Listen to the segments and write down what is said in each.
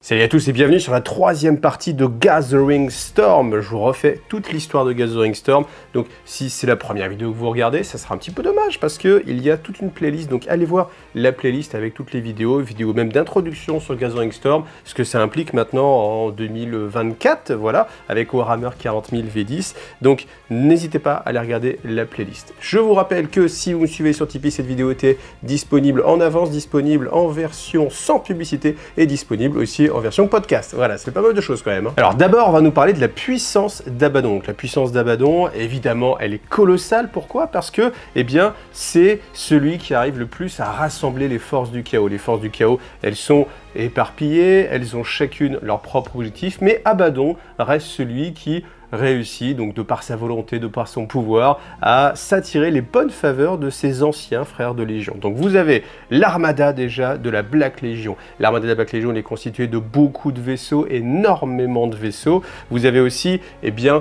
Salut à tous et bienvenue sur la troisième partie de Gathering Storm. Je vous refais toute l'histoire de Gathering Storm. Donc si c'est la première vidéo que vous regardez, ça sera un petit peu dommage parce qu'il y a toute une playlist. Donc allez voir la playlist avec toutes les vidéos même d'introduction sur Gathering Storm, ce que ça implique maintenant en 2024, voilà, avec Warhammer 40 000 V10. Donc n'hésitez pas à aller regarder la playlist. Je vous rappelle que si vous me suivez sur Tipeee, cette vidéo était disponible en avance, disponible en version sans publicité et disponible aussi en version podcast. Voilà, c'est pas mal de choses quand même. Alors d'abord, on va nous parler de la puissance d'Abaddon. Donc la puissance d'Abaddon, évidemment, elle est colossale. Pourquoi? Parce que, eh bien, c'est celui qui arrive le plus à rassembler les forces du chaos. Les forces du chaos, elles sont éparpillées, elles ont chacune leur propre objectif, mais Abaddon reste celui qui réussit, donc de par sa volonté, de par son pouvoir, à s'attirer les bonnes faveurs de ses anciens frères de Légion. Donc vous avez l'armada déjà de la Black Legion. L'armada de la Black Legion est constituée de beaucoup de vaisseaux, énormément de vaisseaux. Vous avez aussi, eh bien,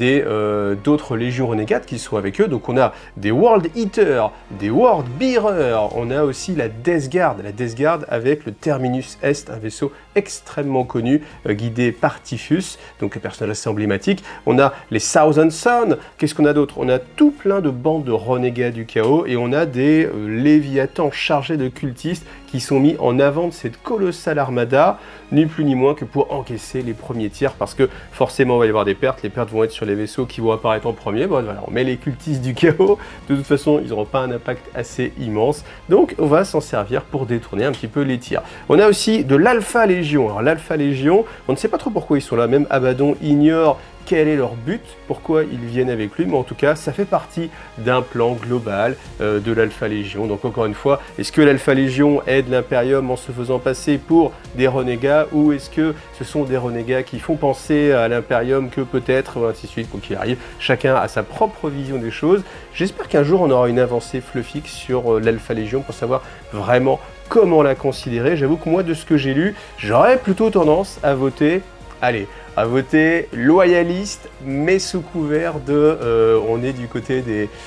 d'autres légions renégates qui sont avec eux. Donc on a des World Eaters, des World Bearers, on a aussi la Death Guard. La Death Guard avec le Terminus Est, un vaisseau extrêmement connu, guidé par Typhus, donc un personnage assez emblématique. On a les Thousand Sons. Qu'est-ce qu'on a d'autre? On a tout plein de bandes de renégats du chaos et on a des léviathans chargés de cultistes qui sont mis en avant de cette colossale armada, ni plus ni moins que pour encaisser les premiers tirs, parce que forcément il va y avoir des pertes. Les pertes vont être sur les vaisseaux qui vont apparaître en premier. Bon, voilà, on met les cultistes du chaos, de toute façon ils n'auront pas un impact assez immense, donc on va s'en servir pour détourner un petit peu les tirs. On a aussi de l'Alpha Légion. Alors l'Alpha Légion, on ne sait pas trop pourquoi ils sont là, même Abaddon ignore quel est leur but, pourquoi ils viennent avec lui, mais en tout cas, ça fait partie d'un plan global de l'Alpha Légion. Donc encore une fois, est-ce que l'Alpha Légion aide l'Imperium en se faisant passer pour des renégats, ou est-ce que ce sont des renégats qui font penser à l'Imperium que peut-être, ainsi de suite, quoi qu'il arrive, chacun a sa propre vision des choses. J'espère qu'un jour on aura une avancée fluffix sur l'Alpha Légion pour savoir vraiment comment la considérer. J'avoue que moi, de ce que j'ai lu, j'aurais plutôt tendance à voter, allez, à voter loyaliste, mais sous couvert de on est du côté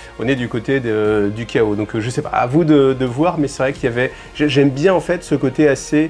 du chaos. Donc je sais pas, à vous de voir, mais c'est vrai qu'il y avait, j'aime bien en fait ce côté assez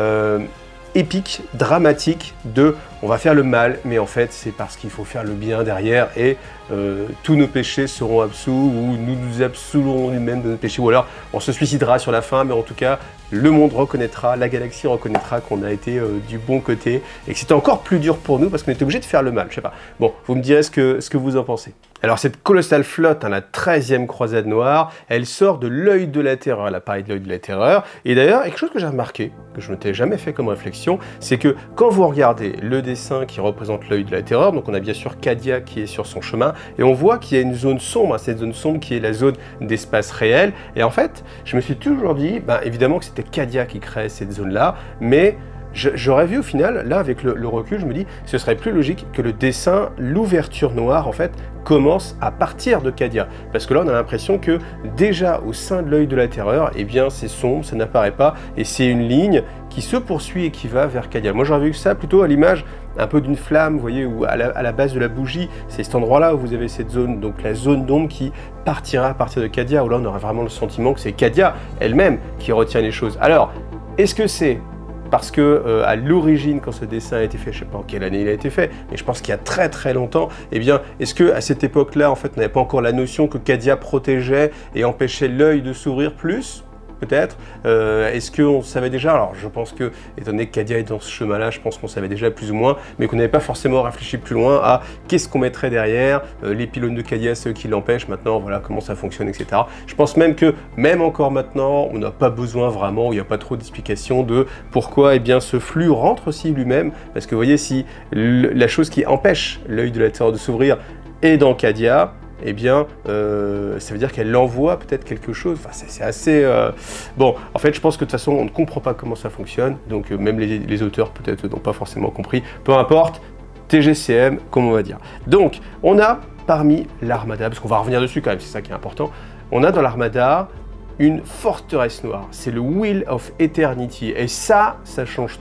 épique, dramatique de on va faire le mal, mais en fait c'est parce qu'il faut faire le bien derrière et tous nos péchés seront absous, ou nous nous absolurons nous-mêmes de nos péchés, ou alors on se suicidera sur la fin, mais en tout cas le monde reconnaîtra, la galaxie reconnaîtra qu'on a été du bon côté et que c'était encore plus dur pour nous parce qu'on était obligé de faire le mal, je sais pas. Bon, vous me direz ce que vous en pensez. Alors cette colossale flotte, hein, la 13e croisade noire, elle sort de l'œil de la terreur, elle apparaît de l'œil de la terreur, et d'ailleurs, quelque chose que j'ai remarqué, que je ne t'ai jamais fait comme réflexion, c'est que quand vous regardez le dessin qui représente l'œil de la terreur, donc on a bien sûr Cadia qui est sur son chemin, et on voit qu'il y a une zone sombre, hein, cette zone sombre qui est la zone d'espace réel, et en fait, je me suis toujours dit, ben, évidemment que c'était Cadia qui créait cette zone-là, mais j'aurais vu au final, là avec le recul, je me dis, ce serait plus logique que le dessin, l'ouverture noire, en fait, commence à partir de Cadia. Parce que là, on a l'impression que déjà au sein de l'œil de la terreur, eh bien, c'est sombre, ça n'apparaît pas, et c'est une ligne qui se poursuit et qui va vers Cadia. Moi, j'aurais vu ça plutôt à l'image un peu d'une flamme, vous voyez, ou à la base de la bougie, c'est cet endroit-là où vous avez cette zone, donc la zone d'ombre qui partira à partir de Cadia, où là, on aurait vraiment le sentiment que c'est Cadia elle-même qui retient les choses. Alors, est-ce que c'est parce que à l'origine, quand ce dessin a été fait, je ne sais pas en quelle année il a été fait, mais je pense qu'il y a très très longtemps, eh bien, est-ce que à cette époque-là, en fait, on n'avait pas encore la notion que Cadia protégeait et empêchait l'œil de s'ouvrir plus? Peut-être. Est-ce qu'on savait déjà? Alors je pense que, étant donné que Cadia est dans ce chemin-là, je pense qu'on savait déjà plus ou moins, mais qu'on n'avait pas forcément réfléchi plus loin à qu'est-ce qu'on mettrait derrière, les pylônes de Cadia, ceux qui l'empêchent maintenant, voilà comment ça fonctionne, etc. Je pense même que, même encore maintenant, on n'a pas besoin vraiment, il n'y a pas trop d'explications de pourquoi eh bien, ce flux rentre aussi lui-même, parce que vous voyez, si la chose qui empêche l'œil de la terreur de s'ouvrir est dans Cadia, eh bien, ça veut dire qu'elle envoie peut-être quelque chose. Enfin, c'est assez... Bon, en fait, je pense que de toute façon, on ne comprend pas comment ça fonctionne. Donc, même les auteurs, peut-être, n'ont pas forcément compris. Peu importe, TGCM, comme on va dire. Donc, on a parmi l'armada, parce qu'on va revenir dessus quand même, c'est ça qui est important, on a dans l'armada une forteresse noire. C'est le Wheel of Eternity. Et ça change tout.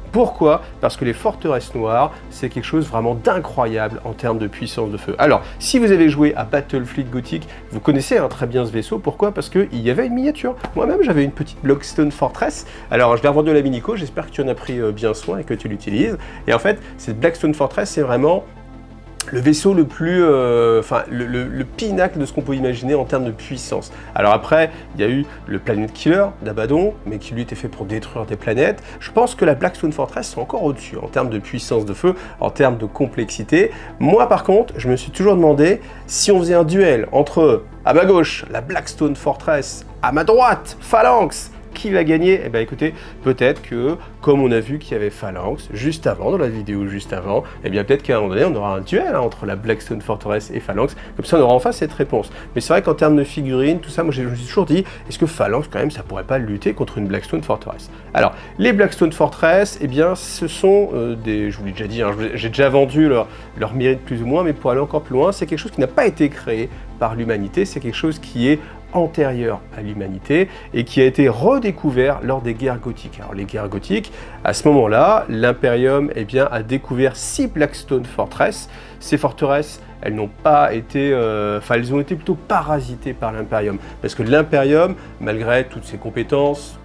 Pourquoi? Parce que les forteresses noires, c'est quelque chose vraiment d'incroyable en termes de puissance de feu. Alors, si vous avez joué à Battlefleet Gothic, vous connaissez très bien ce vaisseau. Pourquoi? Parce qu'il y avait une miniature. Moi-même, j'avais une petite Blackstone Fortress. Alors, je l'ai revendue à la Minico. J'espère que tu en as pris bien soin et que tu l'utilises. Et en fait, cette Blackstone Fortress, c'est vraiment le vaisseau le plus, le pinacle de ce qu'on peut imaginer en termes de puissance. Alors après, il y a eu le Planet Killer d'Abaddon, mais qui lui était fait pour détruire des planètes. Je pense que la Blackstone Fortress sont encore au-dessus en termes de puissance de feu, en termes de complexité. Moi par contre, je me suis toujours demandé si on faisait un duel entre, à ma gauche, la Blackstone Fortress, à ma droite, Phalanx, qui va gagner? Eh bien écoutez, peut-être que, comme on a vu qu'il y avait Phalanx juste avant, dans la vidéo juste avant, eh bien peut-être qu'à un moment donné, on aura un duel entre la Blackstone Fortress et Phalanx, comme ça on aura enfin cette réponse. Mais c'est vrai qu'en termes de figurines, tout ça, moi je me suis toujours dit, est-ce que Phalanx quand même, ça pourrait pas lutter contre une Blackstone Fortress? Alors, les Blackstone Fortress, eh bien ce sont des, je vous l'ai déjà dit, hein, j'ai déjà vendu leur mérite plus ou moins, mais pour aller encore plus loin, c'est quelque chose qui n'a pas été créé par l'humanité, c'est quelque chose qui est antérieur à l'humanité et qui a été redécouvert lors des guerres gothiques. Alors les guerres gothiques, à ce moment-là, l'Imperium a découvert 6 Blackstone Fortress. Ces forteresses, elles n'ont pas été, elles ont été plutôt parasitées par l'Imperium, parce que l'Imperium, malgré toutes ses compétences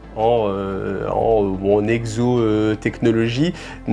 en exotechnologie,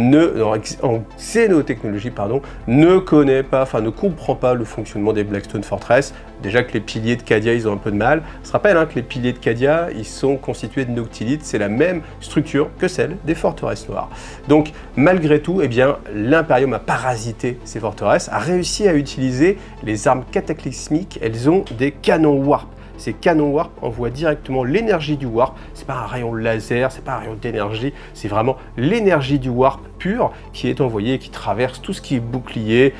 en xénotechnologie, pardon, ne connaît pas, ne comprend pas le fonctionnement des Blackstone Fortress. Déjà que les piliers de Cadia, ils ont un peu de mal. On se rappelle que les piliers de Cadia, ils sont constitués de noctilites, c'est la même structure que celle des forteresses noires. Donc, malgré tout, l'Imperium a parasité ces forteresses, a réussi à utiliser les armes cataclysmiques. Elles ont des canons warp. Ces canons warp envoient directement l'énergie du warp. C'est pas un rayon laser, c'est pas un rayon d'énergie, c'est vraiment l'énergie du warp pure qui est envoyée et qui traverse tout ce qui est bouclier,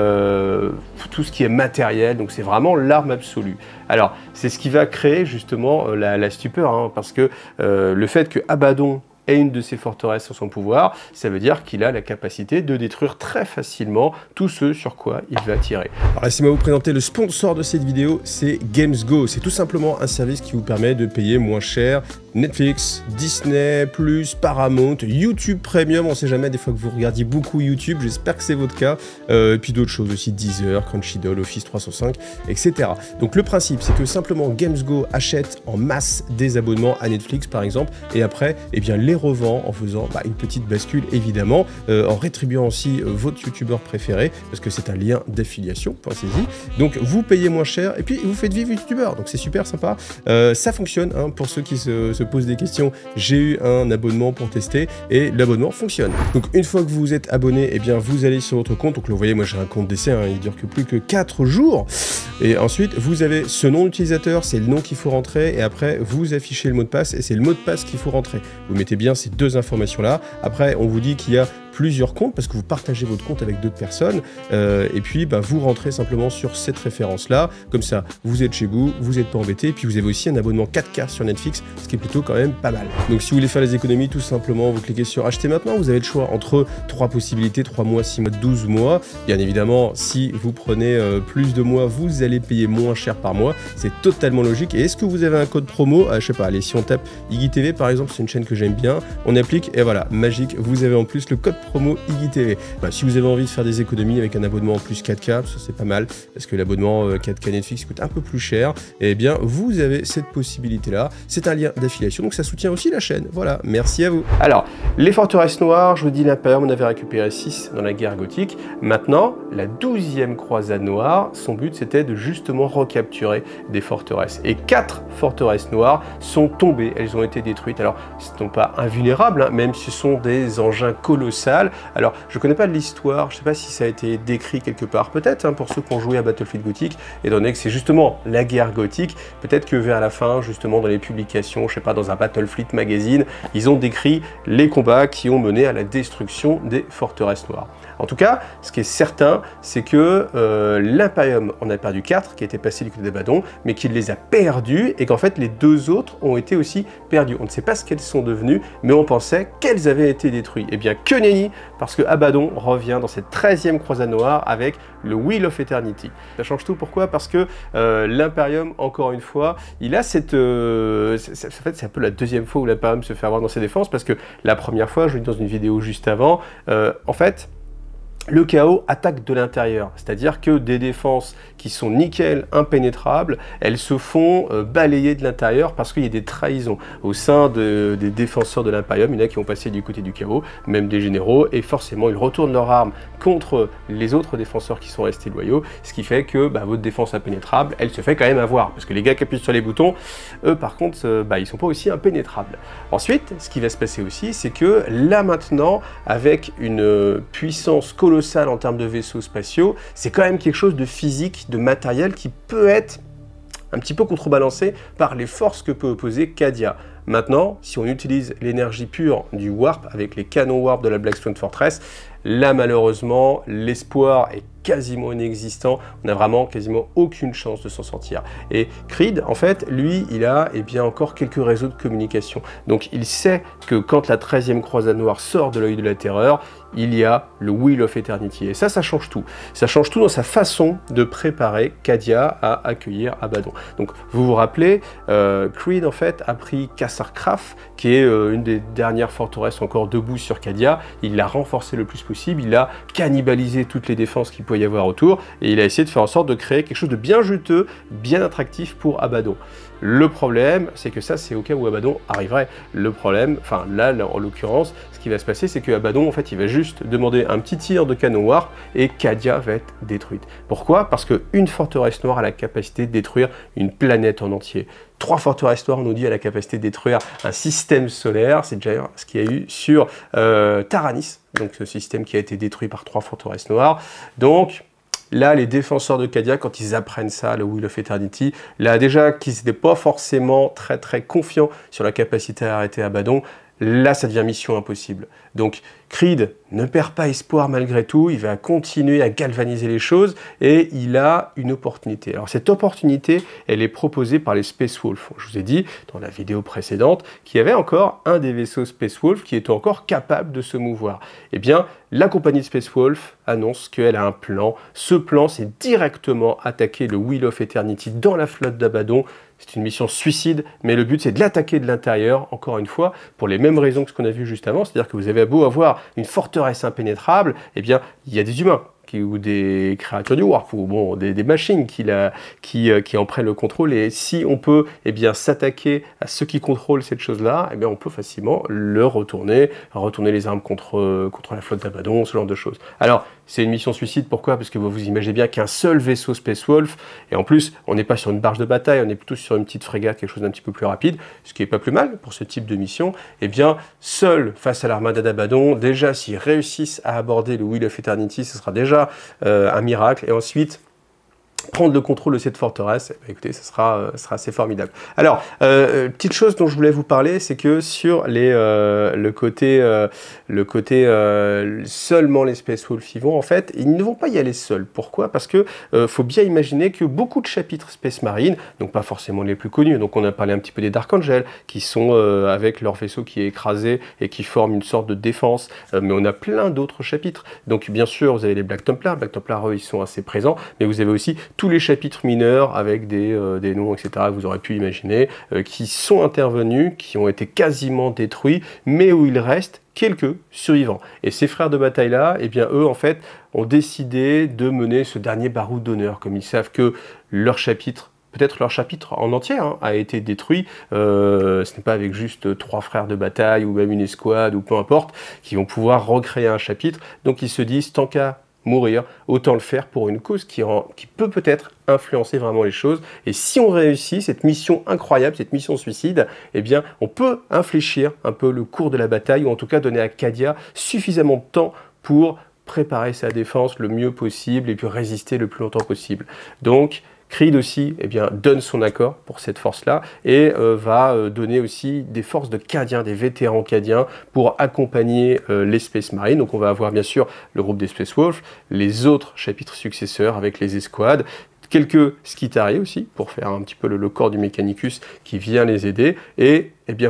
tout ce qui est matériel. Donc c'est vraiment l'arme absolue. Alors c'est ce qui va créer justement la stupeur, parce que le fait que Abaddon ait une de ces forteresses en son pouvoir, ça veut dire qu'il a la capacité de détruire très facilement tout ce sur quoi il va tirer. Alors laissez-moi vous présenter le sponsor de cette vidéo, c'est GamesGo. C'est tout simplement un service qui vous permet de payer moins cher Netflix, Disney+, Paramount, YouTube Premium, on sait jamais, des fois que vous regardiez beaucoup YouTube, j'espère que c'est votre cas, et puis d'autres choses aussi, Deezer, Crunchyroll, Office 365, etc. Donc le principe, c'est que simplement GamesGo achète en masse des abonnements à Netflix par exemple, et après, les revend en faisant une petite bascule évidemment, en rétribuant aussi votre youtubeur préféré, parce que c'est un lien d'affiliation, pensez-y. Donc vous payez moins cher, et puis vous faites vivre youtubeur, donc c'est super sympa. Ça fonctionne, pour ceux qui se posent des questions, j'ai eu un abonnement pour tester, et l'abonnement fonctionne. Donc une fois que vous êtes abonné, vous allez sur votre compte, donc vous voyez, moi j'ai un compte d'essai, il dure que plus que 4 jours, et ensuite vous avez ce nom d'utilisateur, c'est le nom qu'il faut rentrer, et après vous affichez le mot de passe, et c'est le mot de passe qu'il faut rentrer. Vous mettez bien ces deux informations-là. Après, on vous dit qu'il y a plusieurs comptes parce que vous partagez votre compte avec d'autres personnes et puis vous rentrez simplement sur cette référence-là. Comme ça, vous êtes chez vous, vous n'êtes pas embêté. Et puis vous avez aussi un abonnement 4K sur Netflix, ce qui est plutôt quand même pas mal. Donc si vous voulez faire les économies, tout simplement, vous cliquez sur acheter maintenant. Vous avez le choix entre 3 possibilités, 3 mois, 6 mois, 12 mois. Bien évidemment, si vous prenez plus de mois, vous allez payer moins cher par mois. C'est totalement logique. Et est-ce que vous avez un code promo? Je sais pas, allez, si on tape IGTV par exemple, c'est une chaîne que j'aime bien, on applique et voilà, magique, vous avez en plus le code promo IGTV. Si vous avez envie de faire des économies avec un abonnement en plus 4K, ça c'est pas mal, parce que l'abonnement 4K Netflix coûte un peu plus cher, et vous avez cette possibilité-là. C'est un lien d'affiliation, donc ça soutient aussi la chaîne. Voilà, merci à vous. Alors, les forteresses noires, je vous dis, l'Imperium, on avait récupéré 6 dans la guerre gothique. Maintenant, la 12e croisade noire, son but c'était de justement recapturer des forteresses. Et 4 forteresses noires sont tombées, elles ont été détruites. Alors, ce ne sont pas invulnérables, même si ce sont des engins colossaux. Alors, je ne connais pas de l'histoire, je ne sais pas si ça a été décrit quelque part, peut-être, pour ceux qui ont joué à Battlefleet Gothic, étant donné que c'est justement la guerre gothique, peut-être que vers la fin, justement, dans les publications, je ne sais pas, dans un Battlefleet magazine, ils ont décrit les combats qui ont mené à la destruction des forteresses noires. En tout cas, ce qui est certain, c'est que l'Imperium en a perdu 4, qui étaient passés du côté d'Abaddon, mais qu'il les a perdus, et qu'en fait, les 2 autres ont été aussi perdues. On ne sait pas ce qu'elles sont devenues, mais on pensait qu'elles avaient été détruites. Eh bien, que nenni, fini parce que Abaddon revient dans cette 13e croisade noire avec le Wheel of Eternity. Ça change tout, pourquoi? Parce que l'Imperium, encore une fois, il a cette... en fait, c'est un peu la deuxième fois où l'Imperium se fait avoir dans ses défenses, parce que la première fois, je l'ai dit dans une vidéo juste avant, en fait, le chaos attaque de l'intérieur, c'est-à-dire que des défenses qui sont nickel, impénétrables, elles se font balayer de l'intérieur parce qu'il y a des trahisons au sein des défenseurs de l'Imperium. Il y en a qui ont passé du côté du chaos, même des généraux, et forcément ils retournent leurs armes contre les autres défenseurs qui sont restés loyaux, ce qui fait que votre défense impénétrable, elle se fait quand même avoir, parce que les gars qui appuient sur les boutons, eux par contre, ils sont pas aussi impénétrables. Ensuite, ce qui va se passer aussi, c'est que là maintenant, avec une puissance colossale en termes de vaisseaux spatiaux, c'est quand même quelque chose de physique, de matériel qui peut être un petit peu contrebalancé par les forces que peut opposer Cadia. Maintenant, si on utilise l'énergie pure du Warp avec les canons Warp de la Blackstone Fortress, là malheureusement, l'espoir est quasiment inexistant, on n'a vraiment quasiment aucune chance de s'en sortir. Et Creed, en fait, lui, il a encore quelques réseaux de communication. Donc il sait que quand la 13e croisade noire sort de l'œil de la terreur, il y a le Wheel of Eternity. Et ça change tout. Ça change tout dans sa façon de préparer Cadia à accueillir Abaddon. Donc vous vous rappelez, Creed, en fait, a pris Kassarkraf, qui est une des dernières forteresses encore debout sur Cadia. Il l'a renforcé le plus possible, il a cannibalisé toutes les défenses qu'il pouvait y avoir autour, et il a essayé de faire en sorte de créer quelque chose de bien juteux, bien attractif pour Abaddon. Le problème, c'est que ça, c'est au cas où Abaddon arriverait. Le problème, enfin là, en l'occurrence, ce qui va se passer, c'est que Abaddon, en fait, il va juste demander un petit tir de canon Warp et Cadia va être détruite. Pourquoi? Parce qu'une forteresse noire a la capacité de détruire une planète en entier. 3 forteresses noires, on nous dit, a la capacité de détruire un système solaire. C'est déjà ce qu'il y a eu sur Taranis, donc ce système qui a été détruit par 3 forteresses noires. Donc là, les défenseurs de Cadia, quand ils apprennent ça, le Wheel of Eternity, là déjà qu'ils n'étaient pas forcément très confiants sur la capacité à arrêter Abaddon, là ça devient mission impossible. Donc Creed ne perd pas espoir malgré tout, il va continuer à galvaniser les choses et il a une opportunité. Alors cette opportunité, elle est proposée par les Space Wolf. Je vous ai dit dans la vidéo précédente qu'il y avait encore un des vaisseaux Space Wolf qui était encore capable de se mouvoir. Eh bien, la compagnie de Space Wolf annonce qu'elle a un plan. Ce plan, c'est directement attaquer le Wheel of Eternity dans la flotte d'Abaddon. C'est une mission suicide, mais le but c'est de l'attaquer de l'intérieur, encore une fois, pour les mêmes raisons que ce qu'on a vu juste avant, c'est-à-dire que vous avez beau avoir une forteresse impénétrable, eh bien, il y a des humains ou des créatures du Warp, ou bon, des machines qui en prennent le contrôle, et si on peut s'attaquer à ceux qui contrôlent cette chose-là, eh bien, on peut facilement le retourner les armes contre la flotte d'Abaddon, ce genre de choses. Alors, c'est une mission suicide, pourquoi? Parce que vous imaginez bien qu'un seul vaisseau Space Wolf, et en plus, on n'est pas sur une barge de bataille, on est plutôt sur une petite frégate, quelque chose d'un petit peu plus rapide, ce qui est pas plus mal pour ce type de mission. Eh bien, seul face à l'armada d'Abaddon, déjà, s'ils réussissent à aborder le Wheel of Eternity, ce sera déjà un miracle, et ensuite prendre le contrôle de cette forteresse, écoutez, ce sera assez formidable. Alors, petite chose dont je voulais vous parler, c'est que sur le côté seulement les Space Wolf y vont, en fait, ils ne vont pas y aller seuls. Pourquoi? Parce que faut bien imaginer que beaucoup de chapitres Space Marine, donc pas forcément les plus connus, donc on a parlé un petit peu des Dark Angel, qui sont avec leur vaisseau qui est écrasé et qui forment une sorte de défense, mais on a plein d'autres chapitres. Donc bien sûr, vous avez les Black Templars, eux, ils sont assez présents, mais vous avez aussi tous les chapitres mineurs avec des noms, etc., que vous aurez pu imaginer, qui sont intervenus, qui ont été quasiment détruits, mais où il reste quelques survivants. Et ces frères de bataille-là, eh bien, eux, en fait, ont décidé de mener ce dernier baroud d'honneur, comme ils savent que leur chapitre, peut-être leur chapitre en entier, a été détruit. Ce n'est pas avec juste 3 frères de bataille, ou même une escouade, ou peu importe, qui vont pouvoir recréer un chapitre. Donc ils se disent, tant qu'à mourir, autant le faire pour une cause qui peut peut-être influencer vraiment les choses. Et si on réussit cette mission incroyable, cette mission suicide, eh bien, on peut infléchir un peu le cours de la bataille, ou en tout cas donner à Cadia suffisamment de temps pour préparer sa défense le mieux possible et puis résister le plus longtemps possible. Donc, Creed aussi donne son accord pour cette force-là et va donner aussi des forces de Cadiens, des vétérans Cadiens pour accompagner les Space Marines. Donc on va avoir bien sûr le groupe des Space Wolf, les autres chapitres successeurs avec les escouades, quelques Skitarii aussi pour faire un petit peu le corps du Mechanicus qui vient les aider et bien voilà.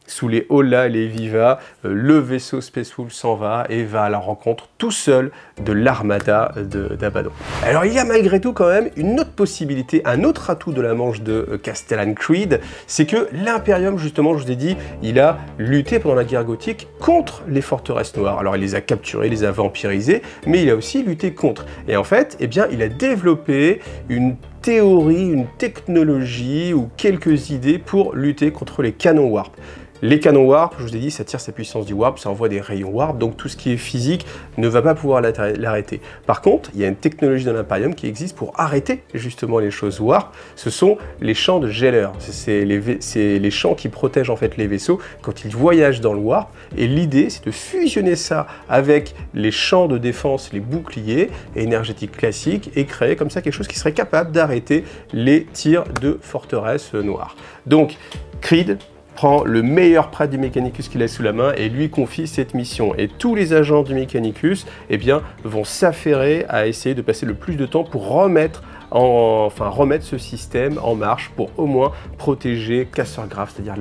sous les Ola et les Viva, le vaisseau Spaceful s'en va et va à la rencontre tout seul de l'armada d'Abaddon. Alors il y a malgré tout quand même une autre possibilité, un autre atout de la manche de Castellan Creed, c'est que l'Imperium, justement, je vous ai dit, il a lutté pendant la guerre gothique contre les forteresses noires. Alors il les a capturées, il les a vampirisées, mais il a aussi lutté contre. Et en fait, eh bien, il a développé une théorie, une technologie ou quelques idées pour lutter contre les canons warp. Les canons warp, je vous ai dit, ça tire sa puissance du warp, ça envoie des rayons warp, donc tout ce qui est physique ne va pas pouvoir l'arrêter. Par contre, il y a une technologie dans l'Imperium qui existe pour arrêter justement les choses warp, ce sont les champs de Geller. C'est les champs qui protègent en fait les vaisseaux quand ils voyagent dans le warp, et l'idée c'est de fusionner ça avec les champs de défense, les boucliers énergétiques classiques, et créer comme ça quelque chose qui serait capable d'arrêter les tirs de forteresses noires. Donc, Creed prend le meilleur prêtre du Mechanicus qu'il a sous la main et lui confie cette mission. Et tous les agents du Mechanicus, eh bien, vont s'affairer à essayer de passer le plus de temps pour remettre ce système en marche pour au moins protéger Castle-Graft, c'est-à-dire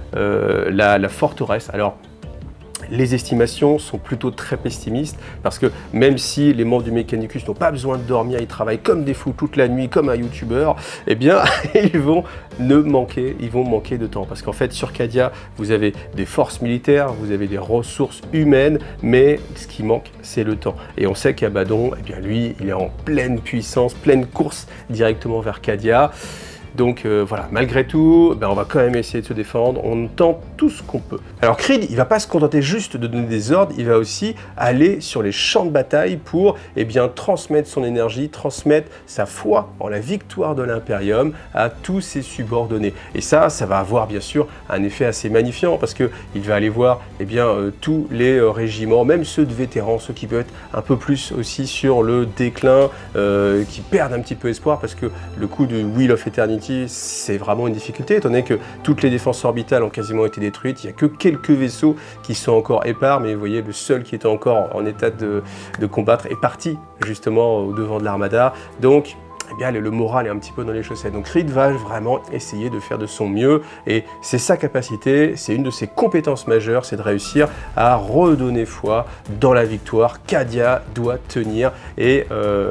la forteresse. Alors, les estimations sont plutôt très pessimistes parce que même si les membres du Mechanicus n'ont pas besoin de dormir, ils travaillent comme des fous toute la nuit, comme un youtubeur, eh bien, ils vont manquer de temps. Parce qu'en fait, sur Cadia, vous avez des forces militaires, vous avez des ressources humaines, mais ce qui manque, c'est le temps. Et on sait qu'Abaddon, eh bien, lui, il est en pleine puissance, pleine course directement vers Cadia. Donc voilà, malgré tout, on va quand même essayer de se défendre, on tente tout ce qu'on peut. Alors Creed, il ne va pas se contenter juste de donner des ordres, il va aussi aller sur les champs de bataille pour transmettre son énergie, transmettre sa foi en la victoire de l'Imperium à tous ses subordonnés. Et ça va avoir bien sûr un effet assez magnifiant parce qu'il va aller voir tous les régiments, même ceux de vétérans, ceux qui peuvent être un peu plus aussi sur le déclin, qui perdent un petit peu espoir parce que le coup de Wheel of Eternity, c'est vraiment une difficulté, étant donné que toutes les défenses orbitales ont quasiment été détruites. Il n'y a que quelques vaisseaux qui sont encore épars, mais vous voyez, le seul qui était encore en état de combattre est parti justement au devant de l'armada. Donc, le moral est un petit peu dans les chaussettes. Donc Creed va vraiment essayer de faire de son mieux et c'est sa capacité, c'est une de ses compétences majeures, c'est de réussir à redonner foi dans la victoire. Cadia doit tenir et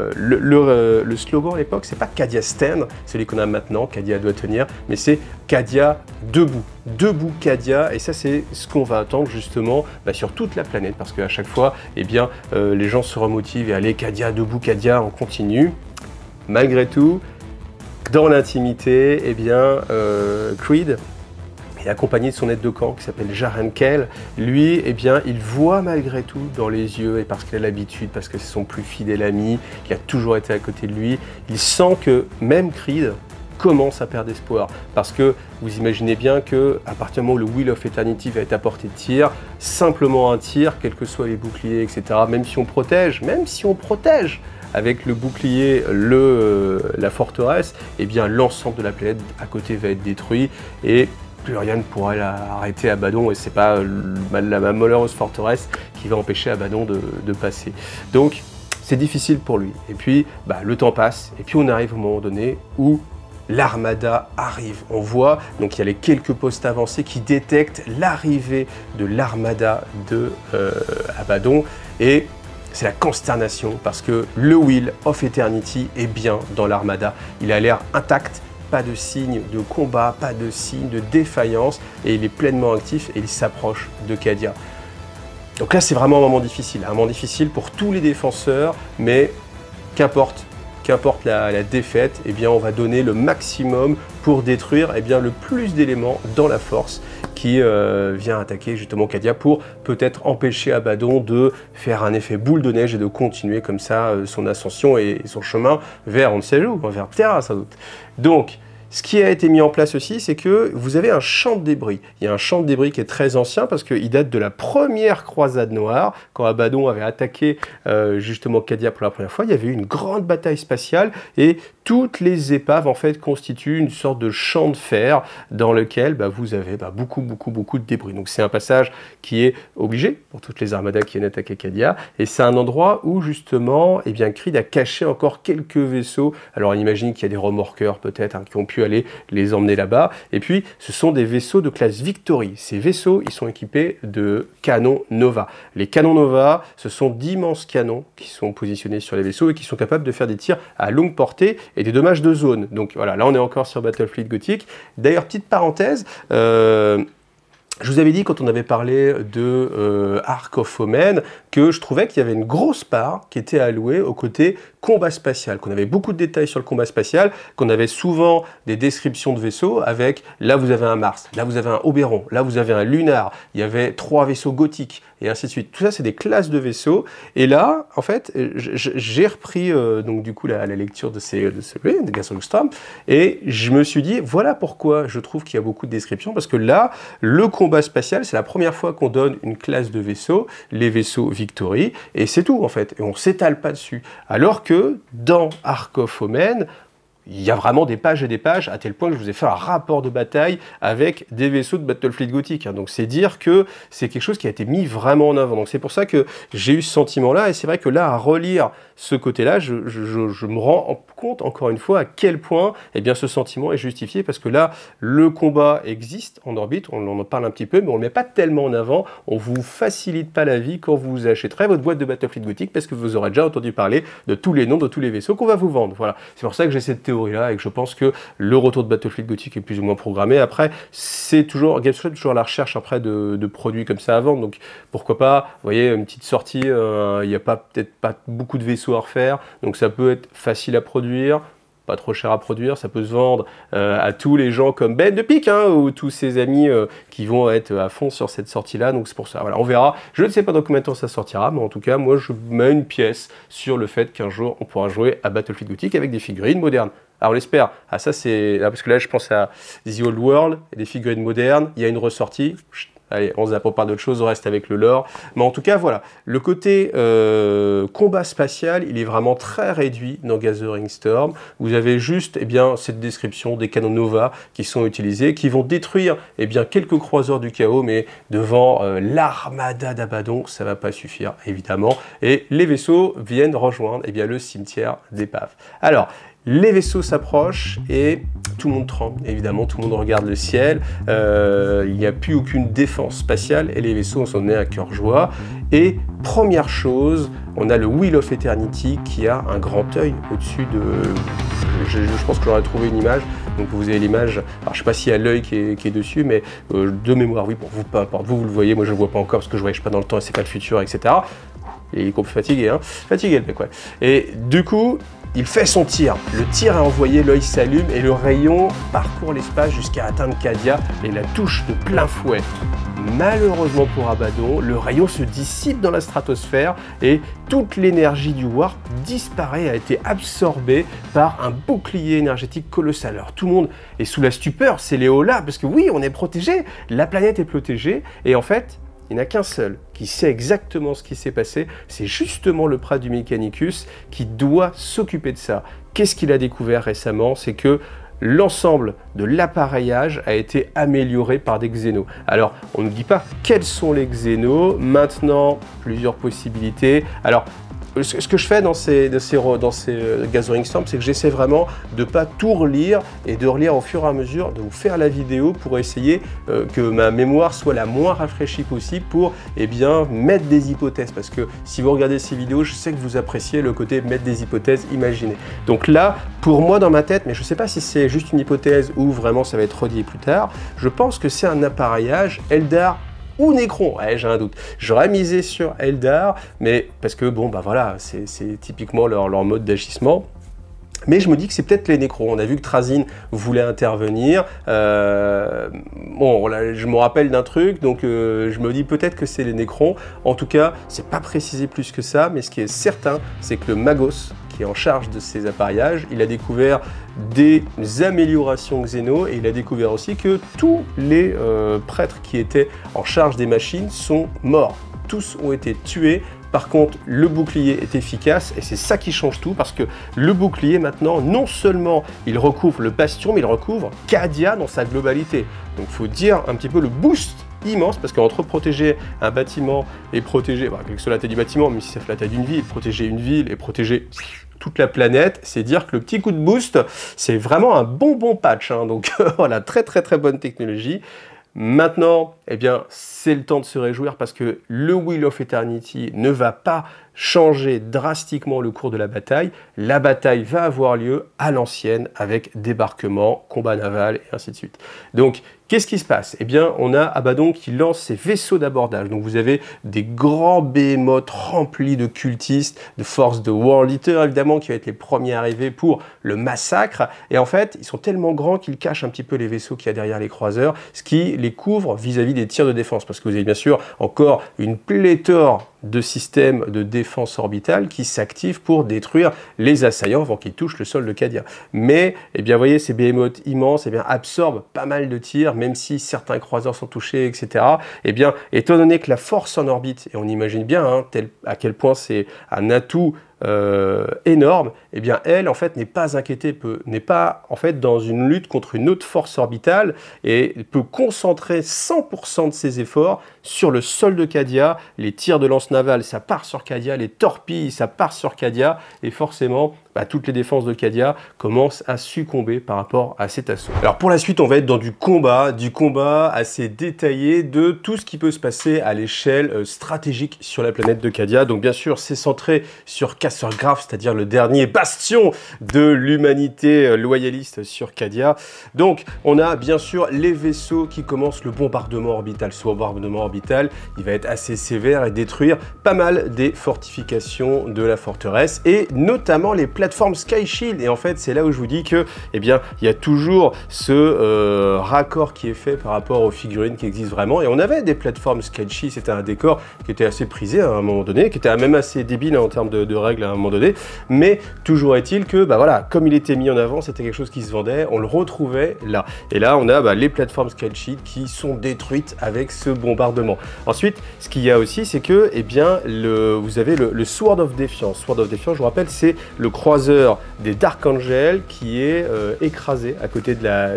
le slogan à l'époque, c'est pas Cadia Stand, celui qu'on a maintenant, Cadia doit tenir, mais c'est Cadia debout. Debout Cadia, et ça c'est ce qu'on va attendre justement sur toute la planète parce qu'à chaque fois, les gens se remotivent et allez Cadia, debout Cadia, on continue. Malgré tout, dans l'intimité, Creed est accompagné de son aide de camp qui s'appelle Jaren Kell. Lui, il voit malgré tout dans les yeux, et parce qu'il a l'habitude, parce que c'est son plus fidèle ami, qui a toujours été à côté de lui, il sent que même Creed commence à perdre espoir. Parce que vous imaginez bien que à partir du moment où le Wheel of Eternity va être à portée de tir, simplement un tir, quels que soient les boucliers, etc., même si on protège, avec le bouclier, la forteresse, l'ensemble de la planète à côté va être détruit et plus rien ne pourra arrêter Abaddon et c'est pas la malheureuse forteresse qui va empêcher Abaddon de passer. Donc c'est difficile pour lui. Et puis le temps passe et puis on arrive au moment donné où l'armada arrive. On voit, donc il y a les quelques postes avancés qui détectent l'arrivée de l'armada de Abaddon et c'est la consternation parce que le Wheel of Eternity est bien dans l'armada. Il a l'air intact, pas de signe de combat, pas de signe de défaillance et il est pleinement actif et il s'approche de Cadia. Donc là c'est vraiment un moment difficile pour tous les défenseurs, mais qu'importe la défaite, on va donner le maximum pour détruire le plus d'éléments dans la force qui vient attaquer justement Cadia pour peut-être empêcher Abaddon de faire un effet boule de neige et de continuer comme ça son ascension et son chemin vers on ne sait où, vers Terra sans doute. Donc, ce qui a été mis en place aussi, c'est que vous avez un champ de débris. Il y a un champ de débris qui est très ancien parce qu'il date de la première croisade noire, quand Abaddon avait attaqué justement Cadia pour la première fois. Il y avait eu une grande bataille spatiale et toutes les épaves en fait constituent une sorte de champ de fer dans lequel vous avez beaucoup de débris. Donc c'est un passage qui est obligé pour toutes les armadas qui viennent attaquer Cadia et c'est un endroit où justement Creed a caché encore quelques vaisseaux. Alors on imagine qu'il y a des remorqueurs peut-être qui ont pu pu aller les emmener là-bas. Et puis, ce sont des vaisseaux de classe Victory. Ces vaisseaux, ils sont équipés de canons Nova. Les canons Nova, ce sont d'immenses canons qui sont positionnés sur les vaisseaux et qui sont capables de faire des tirs à longue portée et des dommages de zone. Donc voilà, là on est encore sur Battlefleet Gothic. D'ailleurs, petite parenthèse, je vous avais dit quand on avait parlé de Ark of Omen que je trouvais qu'il y avait une grosse part qui était allouée au côté combat spatial, qu'on avait beaucoup de détails sur le combat spatial, qu'on avait souvent des descriptions de vaisseaux avec là vous avez un Mars, là vous avez un Oberon, là vous avez un Lunar, il y avait 3 vaisseaux gothiques et ainsi de suite. Tout ça c'est des classes de vaisseaux et là en fait j'ai repris donc du coup la lecture de Gathering Storm et je me suis dit voilà pourquoi je trouve qu'il y a beaucoup de descriptions parce que là le combat spatial c'est la première fois qu'on donne une classe de vaisseaux, les vaisseaux Victory et c'est tout en fait et on s'étale pas dessus alors que dans Ark of Omen, il y a vraiment des pages et des pages, à tel point que je vous ai fait un rapport de bataille avec des vaisseaux de Battlefleet Gothic. Donc c'est dire que c'est quelque chose qui a été mis vraiment en avant. Donc c'est pour ça que j'ai eu ce sentiment-là, et c'est vrai que là, à relire ce côté-là, je me rends compte, encore une fois, à quel point eh bien, ce sentiment est justifié, parce que là, le combat existe en orbite, on en parle un petit peu, mais on ne le met pas tellement en avant, on ne vous facilite pas la vie quand vous achèterez votre boîte de Battlefleet Gothic, parce que vous aurez déjà entendu parler de tous les noms de tous les vaisseaux qu'on va vous vendre. Voilà. C'est pour ça que j'ai cette théorie-là, et que je pense que le retour de Battlefleet Gothic est plus ou moins programmé. Après, c'est toujours, Gamescom est toujours à la recherche après de produits comme ça à vendre, donc pourquoi pas, vous voyez, une petite sortie, il n'y a peut-être pas beaucoup de vaisseaux à refaire, donc ça peut être facile à produire, pas trop cher à produire, ça peut se vendre à tous les gens comme Ben de Pic, hein, ou tous ses amis qui vont être à fond sur cette sortie-là, donc c'est pour ça, voilà, on verra. Je ne sais pas dans combien de temps ça sortira, mais en tout cas, moi je mets une pièce sur le fait qu'un jour on pourra jouer à Battlefleet Gothic avec des figurines modernes. Alors on l'espère, ah ça c'est, parce que là je pense à The Old World, et des figurines modernes, il y a une ressortie. Allez, on zappe, on parle d'autre chose, on reste avec le lore. Mais en tout cas, voilà, le côté combat spatial, il est vraiment très réduit dans Gathering Storm. Vous avez juste eh bien, cette description des canons Nova qui sont utilisés, qui vont détruire eh bien, quelques croiseurs du chaos, mais devant l'armada d'Abaddon, ça ne va pas suffire, évidemment. Et les vaisseaux viennent rejoindre eh bien, le cimetière d'épave. Alors, les vaisseaux s'approchent et tout le monde tremble, évidemment, tout le monde regarde le ciel, il n'y a plus aucune défense spatiale et les vaisseaux sont donnés à cœur joie. Et première chose, on a le Wheel of Eternity qui a un grand œil au-dessus de... Je pense que j'aurais trouvé une image, donc vous avez l'image, alors je ne sais pas s'il y a l'œil qui est dessus, mais de mémoire, oui, pour vous, peu importe, vous le voyez, moi je ne le vois pas encore parce que je ne voyage pas dans le temps et c'est pas le futur, etc. Et il est complètement fatigué, hein, fatigué le mec, ouais. Et du coup, il fait son tir, le tir est envoyé, l'œil s'allume et le rayon parcourt l'espace jusqu'à atteindre Cadia et la touche de plein fouet. Malheureusement pour Abaddon, le rayon se dissipe dans la stratosphère et toute l'énergie du Warp disparaît, a été absorbée par un bouclier énergétique colossal. Alors tout le monde est sous la stupeur, c'est Léola, parce que oui, on est protégé, la planète est protégée, et en fait, il n'y en a qu'un seul qui sait exactement ce qui s'est passé, c'est justement le Praetor du Mechanicus qui doit s'occuper de ça. Qu'est-ce qu'il a découvert récemment? C'est que l'ensemble de l'appareillage a été amélioré par des xénos. Alors, on ne dit pas quels sont les xénos, maintenant, plusieurs possibilités. Alors, ce que je fais dans ces Gathering Storm, c'est que j'essaie vraiment de ne pas tout relire et de relire au fur et à mesure, de vous faire la vidéo pour essayer que ma mémoire soit la moins rafraîchie possible pour eh bien, mettre des hypothèses. Parce que si vous regardez ces vidéos, je sais que vous appréciez le côté mettre des hypothèses imaginées. Donc là, pour moi dans ma tête, mais je ne sais pas si c'est juste une hypothèse ou vraiment ça va être redit plus tard, je pense que c'est un appareillage Eldar ou Necron, ouais, j'ai un doute. J'aurais misé sur Eldar, mais parce que bon, bah voilà, c'est typiquement leur mode d'agissement. Mais je me dis que c'est peut-être les Necrons. On a vu que Trazyn voulait intervenir. Bon, là, je me rappelle d'un truc, donc je me dis peut-être que c'est les Necrons. En tout cas, c'est pas précisé plus que ça, mais ce qui est certain, c'est que le Magos, qui est en charge de ces appareillages, il a découvert des améliorations xéno et il a découvert aussi que tous les prêtres qui étaient en charge des machines sont morts. Tous ont été tués. Par contre, le bouclier est efficace et c'est ça qui change tout parce que le bouclier maintenant, non seulement il recouvre le bastion, mais il recouvre Cadia dans sa globalité. Donc il faut dire un petit peu le boost immense, parce qu'entre protéger un bâtiment et protéger, bah, quelle que soit la taille du bâtiment, même si ça fait la taille d'une ville, protéger une ville et protéger toute la planète, c'est dire que le petit coup de boost, c'est vraiment un bon patch, hein. Donc voilà, très bonne technologie. Maintenant, eh bien, c'est le temps de se réjouir parce que le Wheel of Eternity ne va pas changer drastiquement le cours de la bataille. La bataille va avoir lieu à l'ancienne avec débarquement, combat naval et ainsi de suite. Donc, qu'est-ce qui se passe? Eh bien, on a Abaddon qui lance ses vaisseaux d'abordage. Donc, vous avez des grands behemoths remplis de cultistes, de forces de World Eater, évidemment, qui vont être les premiers arrivés pour le massacre. Et en fait, ils sont tellement grands qu'ils cachent un petit peu les vaisseaux qu'il y a derrière les croiseurs, ce qui les couvre vis-à-vis des tirs de défense. Parce que vous avez bien sûr encore une pléthore de systèmes de défense orbitale qui s'activent pour détruire les assaillants avant qu'ils touchent le sol de Cadia. Mais, eh bien, vous voyez, ces behemoths immenses, eh bien, absorbent pas mal de tirs, même si certains croiseurs sont touchés, etc. Eh bien, étant donné que la force en orbite, et on imagine bien à quel point c'est un atout énorme, eh bien elle en fait n'est pas inquiétée, n'est pas en fait dans une lutte contre une autre force orbitale et peut concentrer 100% de ses efforts sur le sol de Cadia. Les tirs de lance navale, ça part sur Cadia, les torpilles, ça part sur Cadia, et forcément toutes les défenses de Cadia commencent à succomber par rapport à cet assaut. Alors pour la suite, on va être dans du combat assez détaillé de tout ce qui peut se passer à l'échelle stratégique sur la planète de Cadia. Donc bien sûr, c'est centré sur Casseur Graph, c'est-à-dire le dernier bastion de l'humanité loyaliste sur Cadia. Donc on a bien sûr les vaisseaux qui commencent le bombardement orbital. Ce bombardement orbital, il va être assez sévère et détruire pas mal des fortifications de la forteresse, et notamment les plateforme Sky Shield. Et en fait, c'est là où je vous dis que, eh bien, il y a toujours ce raccord qui est fait par rapport aux figurines qui existent vraiment. Et on avait des plateformes Sky Shield, c'était un décor qui était assez prisé à un moment donné, qui était même assez débile en termes de règles à un moment donné. Mais toujours est-il que, bah voilà, comme il était mis en avant, c'était quelque chose qui se vendait, on le retrouvait là. Et là, on a les plateformes Sky Shield qui sont détruites avec ce bombardement. Ensuite, ce qu'il y a aussi, c'est que, eh bien, vous avez le Sword of Defiance. Sword of Defiance, je vous rappelle, c'est le croiseur des Dark Angel qui est écrasé à côté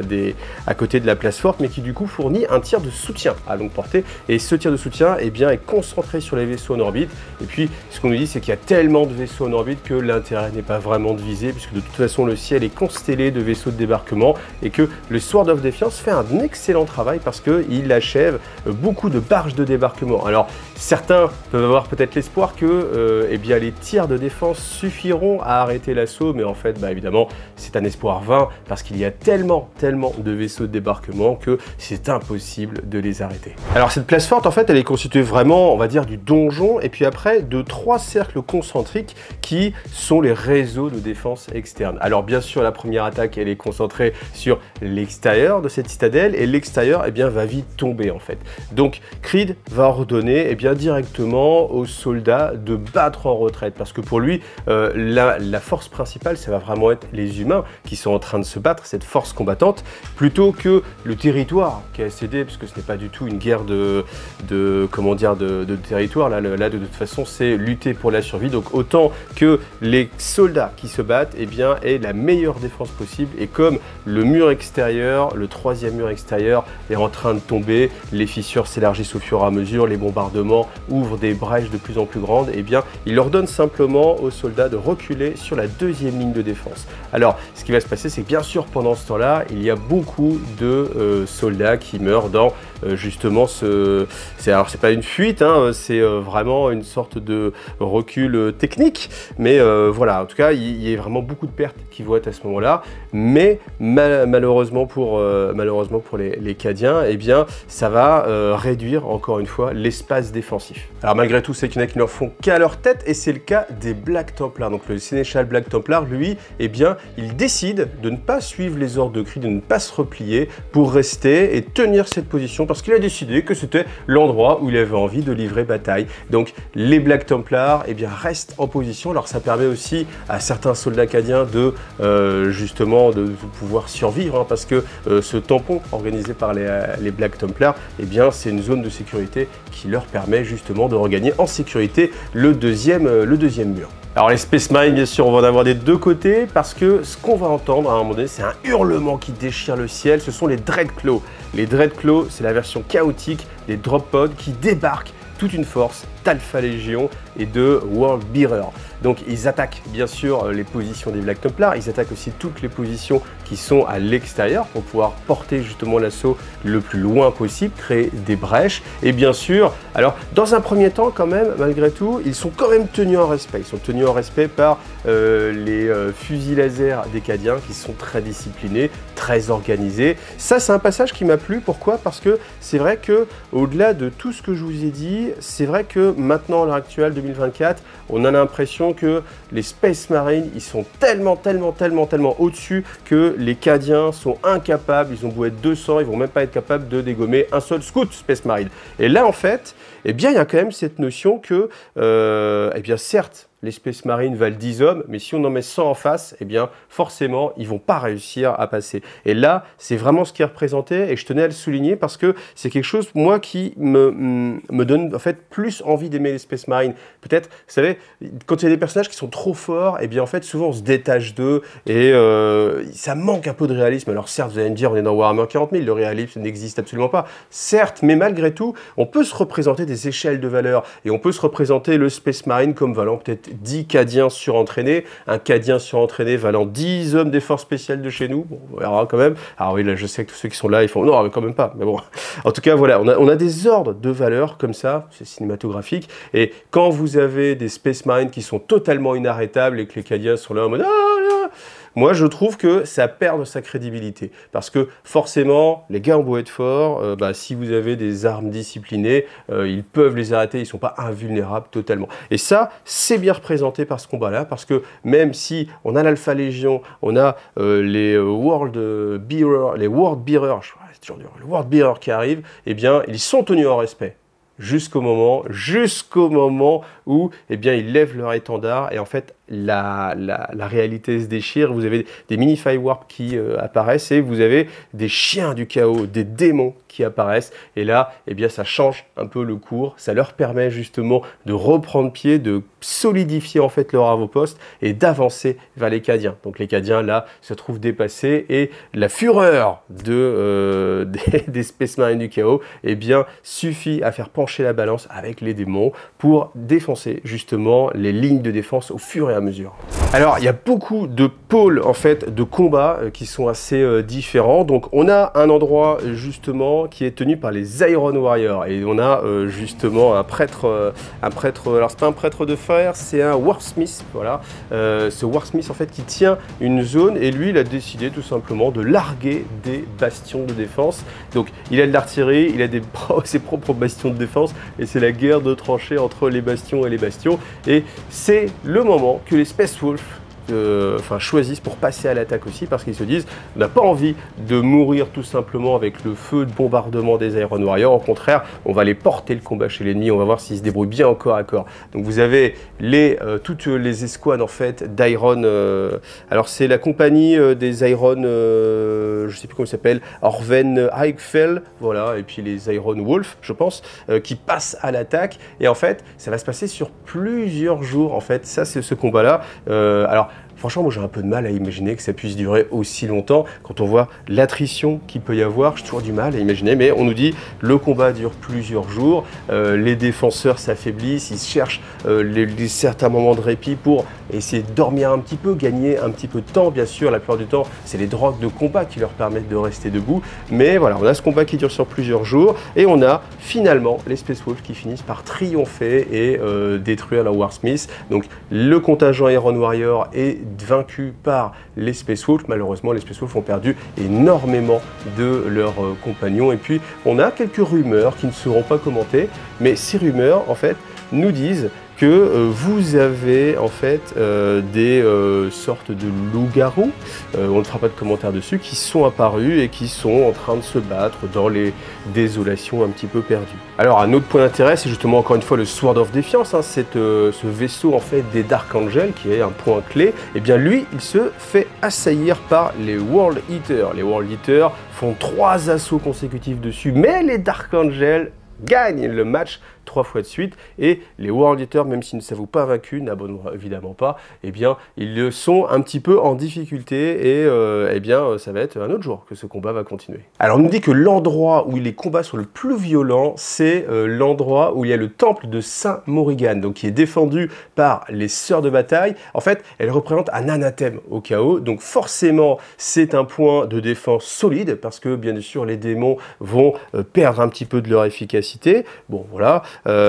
de la place forte, mais qui du coup fournit un tir de soutien à longue portée. Et ce tir de soutien, eh bien, est concentré sur les vaisseaux en orbite. Et puis, ce qu'on nous dit, c'est qu'il y a tellement de vaisseaux en orbite que l'intérêt n'est pas vraiment de viser, puisque de toute façon, le ciel est constellé de vaisseaux de débarquement, et que le Sword of Defiance fait un excellent travail parce qu'il achève beaucoup de barges de débarquement. Alors, certains peuvent avoir peut-être l'espoir que eh bien, les tirs de défense suffiront à arrêter l'assaut, mais en fait, évidemment, c'est un espoir vain parce qu'il y a tellement de vaisseaux de débarquement que c'est impossible de les arrêter. Alors, cette place forte, en fait, elle est constituée vraiment, on va dire, du donjon, et puis après, de 3 cercles concentriques qui sont les réseaux de défense externe. Alors, bien sûr, la première attaque, elle est concentrée sur l'extérieur de cette citadelle, et l'extérieur, eh bien, va vite tomber, en fait. Donc, Creed va ordonner, eh bien, directement aux soldats de battre en retraite, parce que pour lui, la force principale, ça va vraiment être les humains qui sont en train de se battre, cette force combattante, plutôt que le territoire qui a cédé, parce que ce n'est pas du tout une guerre de territoire. Là, de toute façon, c'est lutter pour la survie. Donc, autant que les soldats qui se battent, eh bien, aient la meilleure défense possible. Et comme le mur extérieur, le 3e mur extérieur est en train de tomber, les fissures s'élargissent au fur et à mesure, les bombardements ouvrent des brèches de plus en plus grandes, eh bien, il ordonne simplement aux soldats de reculer sur la 2e ligne de défense. Alors, ce qui va se passer, c'est que bien sûr, pendant ce temps-là, il y a beaucoup de soldats qui meurent dans justement alors, c'est pas une fuite, hein, c'est vraiment une sorte de recul technique, mais voilà, en tout cas, il y a vraiment beaucoup de pertes qui vont être à ce moment-là, mais malheureusement pour les Cadiens, eh bien, ça va réduire encore une fois l'espace défensif. Alors malgré tout, c'est qu'il y en a qui ne font qu'à leur tête, et c'est le cas des Black Templars. Donc le sénéchal Black Templar, lui, eh bien, il décide de ne pas suivre les ordres de Creed, de ne pas se replier pour rester et tenir cette position, parce qu'il a décidé que c'était l'endroit où il avait envie de livrer bataille. Donc les Black Templars, eh bien, restent en position. Alors ça permet aussi à certains soldats cadiens de justement de pouvoir survivre, hein, parce que ce tampon organisé par les Black Templars, eh bien, c'est une zone de sécurité qui leur permet justement de regagner en sécurité le deuxième mur. Alors les Space Marines, bien sûr, on va en avoir des deux côtés parce que ce qu'on va entendre à un moment donné, c'est un hurlement qui déchire le ciel. Ce sont les Dreadclaws. Les Dreadclaws, c'est la version chaotique des Drop Pods qui débarquent toute une force d'Alpha Légion et de World Bearer. Donc ils attaquent bien sûr les positions des Black Templars, ils attaquent aussi toutes les positions qui sont à l'extérieur pour pouvoir porter justement l'assaut le plus loin possible, créer des brèches. Et bien sûr, alors dans un premier temps quand même, malgré tout, ils sont quand même tenus en respect. Ils sont tenus en respect par les fusils laser des Cadiens qui sont très disciplinés, très organisés. Ça c'est un passage qui m'a plu, pourquoi? Parce que c'est vrai que au-delà de tout ce que je vous ai dit, c'est vrai que maintenant à l'heure actuelle 2024, on a l'impression que les Space Marines, ils sont tellement au-dessus que les Cadiens sont incapables, ils ont beau être 200, ils vont même pas être capables de dégommer un seul scout Space Marine. Et là en fait, eh bien il y a quand même cette notion que, eh bien certes, les Space Marines valent 10 hommes, mais si on en met 100 en face, eh bien forcément, ils vont pas réussir à passer. Et là, c'est vraiment ce qui est représenté, et je tenais à le souligner parce que c'est quelque chose, moi, qui me donne en fait plus envie d'aimer les Space Marines. Peut-être, vous savez, quand il y a des personnages qui sont trop forts, eh bien en fait, souvent on se détache d'eux, et ça manque un peu de réalisme. Alors certes, vous allez me dire, on est dans Warhammer 40 000, le réalisme n'existe absolument pas. Certes, mais malgré tout, on peut se représenter des échelles de valeur, et on peut se représenter le Space Marine comme valant peut-être 10 Cadiens surentraînés, un Cadien surentraîné valant 10 hommes des forces spéciales de chez nous, bon, on verra quand même. Alors oui, là je sais que tous ceux qui sont là, ils font non, mais quand même pas, mais bon. En tout cas, voilà, on a des ordres de valeur comme ça, c'est cinématographique, et quand vous avez des Space Marines qui sont totalement inarrêtables et que les Cadiens sont là en mode ah, là, moi, je trouve que ça perd de sa crédibilité. Parce que forcément, les gars ont beau être forts, si vous avez des armes disciplinées, ils peuvent les arrêter, ils ne sont pas invulnérables totalement. Et ça, c'est bien représenté par ce combat-là, parce que même si on a l'Alpha Légion, on a les World Bearer, les World Bearer, c'est toujours dur, les World Bearer qui arrivent, eh bien, ils sont tenus en respect. Jusqu'au moment où eh bien, ils lèvent leur étendard et en fait la réalité se déchire. Vous avez des mini firewarp qui apparaissent et vous avez des chiens du chaos, des démons qui apparaissent et là eh bien, ça change un peu le cours, ça leur permet justement de reprendre pied, de solidifier en fait leur avant-poste et d'avancer vers les Cadiens. Donc les Cadiens là se trouvent dépassés et la fureur des Space Marines du chaos eh bien, suffit à faire pencher la balance avec les démons pour défoncer justement les lignes de défense au fur et à mesure. Alors il y a beaucoup de pôles en fait de combat qui sont assez différents. Donc on a un endroit justement qui est tenu par les Iron Warriors et on a justement un prêtre, alors c'est pas un prêtre de fer, c'est un Warsmith, voilà. Ce Warsmith en fait qui tient une zone et lui il a décidé tout simplement de larguer des bastions de défense. Donc il a de l'artillerie, il a ses propres bastions de défense et c'est la guerre de tranchées entre les bastions et les bastions et c'est le moment que les Space Wolves choisissent pour passer à l'attaque aussi parce qu'ils se disent on n'a pas envie de mourir tout simplement avec le feu de bombardement des Iron Warriors, au contraire on va aller porter le combat chez l'ennemi, on va voir s'ils se débrouillent bien au corps à corps. Donc vous avez toutes les escouades en fait d'Iron, alors c'est la compagnie des Iron, je sais plus comment il s'appelle, Orven Eichfell, voilà, et puis les Iron Wolf je pense, qui passent à l'attaque et en fait ça va se passer sur plusieurs jours en fait, ça c'est ce combat là, alors franchement, moi j'ai un peu de mal à imaginer que ça puisse durer aussi longtemps. Quand on voit l'attrition qu'il peut y avoir, j'ai toujours du mal à imaginer, mais on nous dit le combat dure plusieurs jours, les défenseurs s'affaiblissent, ils cherchent certains moments de répit pour essayer de dormir un petit peu, gagner un petit peu de temps. Bien sûr, la plupart du temps, c'est les drogues de combat qui leur permettent de rester debout. Mais voilà, on a ce combat qui dure sur plusieurs jours et on a finalement les Space Wolves qui finissent par triompher et détruire la Warsmith. Donc le contingent Iron Warrior est vaincu par les Space Wolves. Malheureusement, les Space Wolves ont perdu énormément de leurs compagnons. Et puis, on a quelques rumeurs qui ne seront pas commentées, mais ces rumeurs, en fait, nous disent que vous avez en fait des sortes de loups-garous, on ne fera pas de commentaires dessus, qui sont apparus et qui sont en train de se battre dans les désolations un petit peu perdues. Alors un autre point d'intérêt, c'est justement encore une fois le Sword of Defiance, hein, ce vaisseau en fait des Dark Angels qui est un point clé, et bien lui il se fait assaillir par les World Eaters. Les World Eaters font 3 assauts consécutifs dessus, mais les Dark Angels gagnent le match 3 fois de suite. Et les World Eaters, même s'ils ne s'avouent pas vaincus, n'abandonnent évidemment pas, eh bien, ils sont un petit peu en difficulté et eh bien, ça va être un autre jour que ce combat va continuer. Alors, on nous dit que l'endroit où les combats sont le plus violents, c'est l'endroit où il y a le temple de Saint Morrigan, donc qui est défendu par les sœurs de bataille. En fait, elle représente un anathème au chaos, donc forcément, c'est un point de défense solide, parce que bien sûr, les démons vont perdre un petit peu de leur efficacité. Bon, voilà.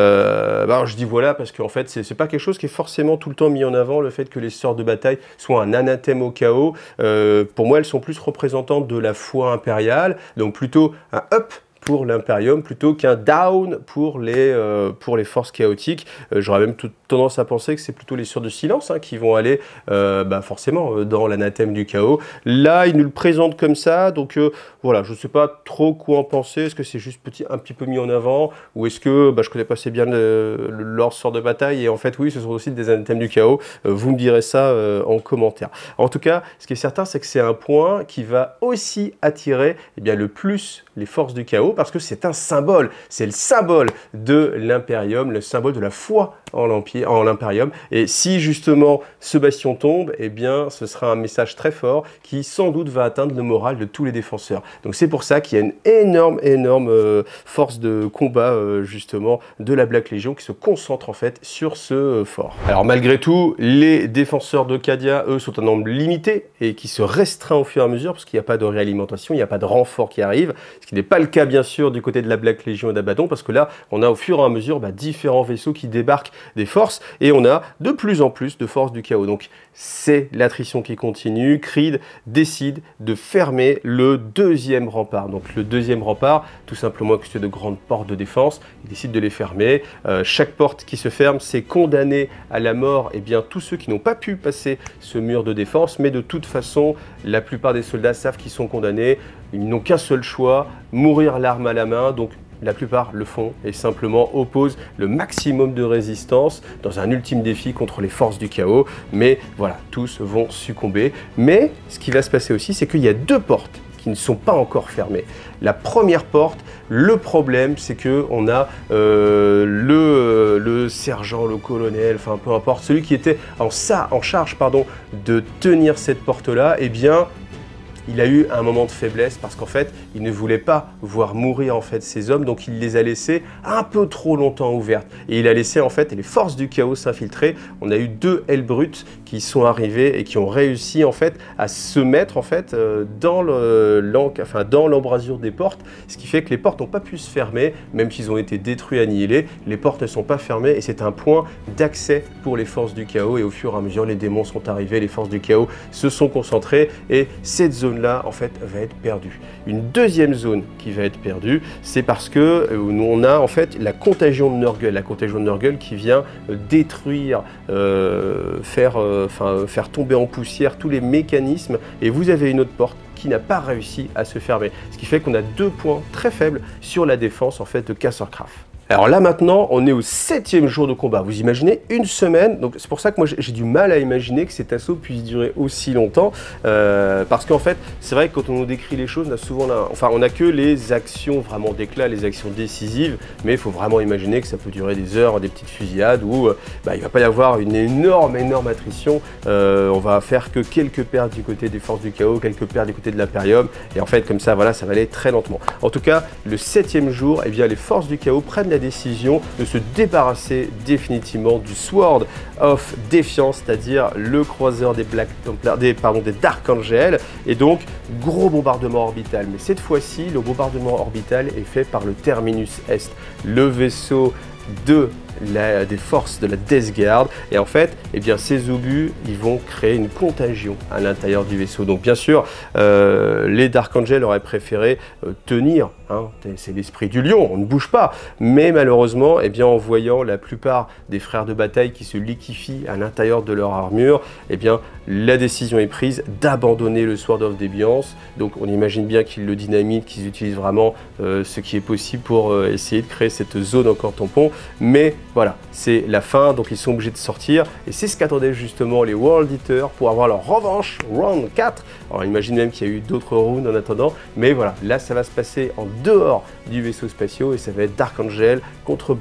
Alors, je dis voilà parce qu'en fait, c'est pas quelque chose qui est forcément tout le temps mis en avant, le fait que les sœurs de bataille soient un anathème au chaos. Pour moi, elles sont plus représentantes de la foi impériale, donc plutôt un up pour l'Imperium plutôt qu'un down pour les forces chaotiques. J'aurais même tendance à penser que c'est plutôt les sœurs de silence qui vont aller forcément dans l'anathème du chaos. Là, ils nous le présentent comme ça, donc voilà, je ne sais pas trop quoi en penser. Est-ce que c'est juste un petit peu mis en avant, ou est-ce que je connais pas assez bien leur sort de bataille, et en fait oui, ce sont aussi des anathèmes du chaos. Vous me direz ça en commentaire. En tout cas, ce qui est certain, c'est que c'est un point qui va aussi attirer le plus les forces du chaos, parce que c'est un symbole, c'est le symbole de l'Imperium, le symbole de la foi en l'Imperium. Et si justement ce bastion tombe, eh bien ce sera un message très fort qui sans doute va atteindre le moral de tous les défenseurs. Donc c'est pour ça qu'il y a une énorme force de combat justement de la Black Legion qui se concentre en fait sur ce fort. Alors malgré tout, les défenseurs de Cadia, eux, sont un nombre limité et qui se restreint au fur et à mesure parce qu'il n'y a pas de réalimentation, il n'y a pas de renfort qui arrive, ce qui n'est pas le cas bien sûr du côté de la Black Legion et d'Abaddon, parce que là on a au fur et à mesure différents vaisseaux qui débarquent des forces et on a de plus en plus de forces du chaos. Donc c'est l'attrition qui continue. Creed décide de fermer le deuxième rempart. Donc le deuxième rempart, tout simplement que c'est de grandes portes de défense, il décide de les fermer. Chaque porte qui se ferme, c'est condamner à la mort tous ceux qui n'ont pas pu passer ce mur de défense, mais de toute façon la plupart des soldats savent qu'ils sont condamnés. Ils n'ont qu'un seul choix, mourir l'arme à la main. Donc la plupart le font et simplement opposent le maximum de résistance dans un ultime défi contre les forces du chaos. Mais voilà, tous vont succomber. Mais ce qui va se passer aussi, c'est qu'il y a deux portes qui ne sont pas encore fermées. La première porte, le problème, c'est que on a le sergent, le colonel, enfin peu importe, celui qui était en charge de tenir cette porte-là, eh bien, il a eu un moment de faiblesse parce qu'en fait, il ne voulait pas voir mourir en fait ces hommes, donc il les a laissés un peu trop longtemps ouvertes. Et il a laissé en fait les forces du chaos s'infiltrer. On a eu deux ailes brutes qui sont arrivées et qui ont réussi en fait à se mettre en fait dans l'embrasure des portes, ce qui fait que les portes n'ont pas pu se fermer, même s'ils ont été détruits, annihilés. Les portes ne sont pas fermées et c'est un point d'accès pour les forces du chaos. Et au fur et à mesure, les démons sont arrivés, les forces du chaos se sont concentrées et cette zone là en fait va être perdue. Une deuxième zone qui va être perdue, c'est parce que on a en fait la contagion de Nurgle, qui vient détruire, faire tomber en poussière tous les mécanismes, et vous avez une autre porte qui n'a pas réussi à se fermer, ce qui fait qu'on a deux points très faibles sur la défense en fait de Castercraft. Alors là maintenant, on est au 7e jour de combat. Vous imaginez une semaine, donc c'est pour ça que moi j'ai du mal à imaginer que cet assaut puisse durer aussi longtemps, parce qu'en fait, c'est vrai que quand on nous décrit les choses, on n'a que les actions vraiment d'éclat, les actions décisives, mais il faut vraiment imaginer que ça peut durer des heures, des petites fusillades où il ne va pas y avoir une énorme attrition. On va faire que quelques pertes du côté des forces du chaos, quelques pertes du côté de l'Imperium, et en fait comme ça, voilà, ça va aller très lentement. En tout cas, le 7e jour, eh bien, les forces du chaos prennent la décision de se débarrasser définitivement du Sword of Defiance, c'est-à-dire le croiseur des Dark Angel, et donc gros bombardement orbital. Mais cette fois-ci, le bombardement orbital est fait par le Terminus Est, le vaisseau des forces de la Death Guard, et en fait ces obus ils vont créer une contagion à l'intérieur du vaisseau. Donc bien sûr les Dark Angel auraient préféré tenir, c'est l'esprit du lion, on ne bouge pas, mais malheureusement en voyant la plupart des frères de bataille qui se liquéfient à l'intérieur de leur armure, la décision est prise d'abandonner le Sword of Defiance. Donc on imagine bien qu'ils le dynamitent, qu'ils utilisent vraiment ce qui est possible pour essayer de créer cette zone encore tampon, mais voilà, c'est la fin, donc ils sont obligés de sortir. Et c'est ce qu'attendaient justement les World Eaters pour avoir leur revanche, round 4. Alors imagine même qu'il y a eu d'autres rounds en attendant. Mais voilà, là ça va se passer en dehors du vaisseau spatial et ça va être Dark Angel contre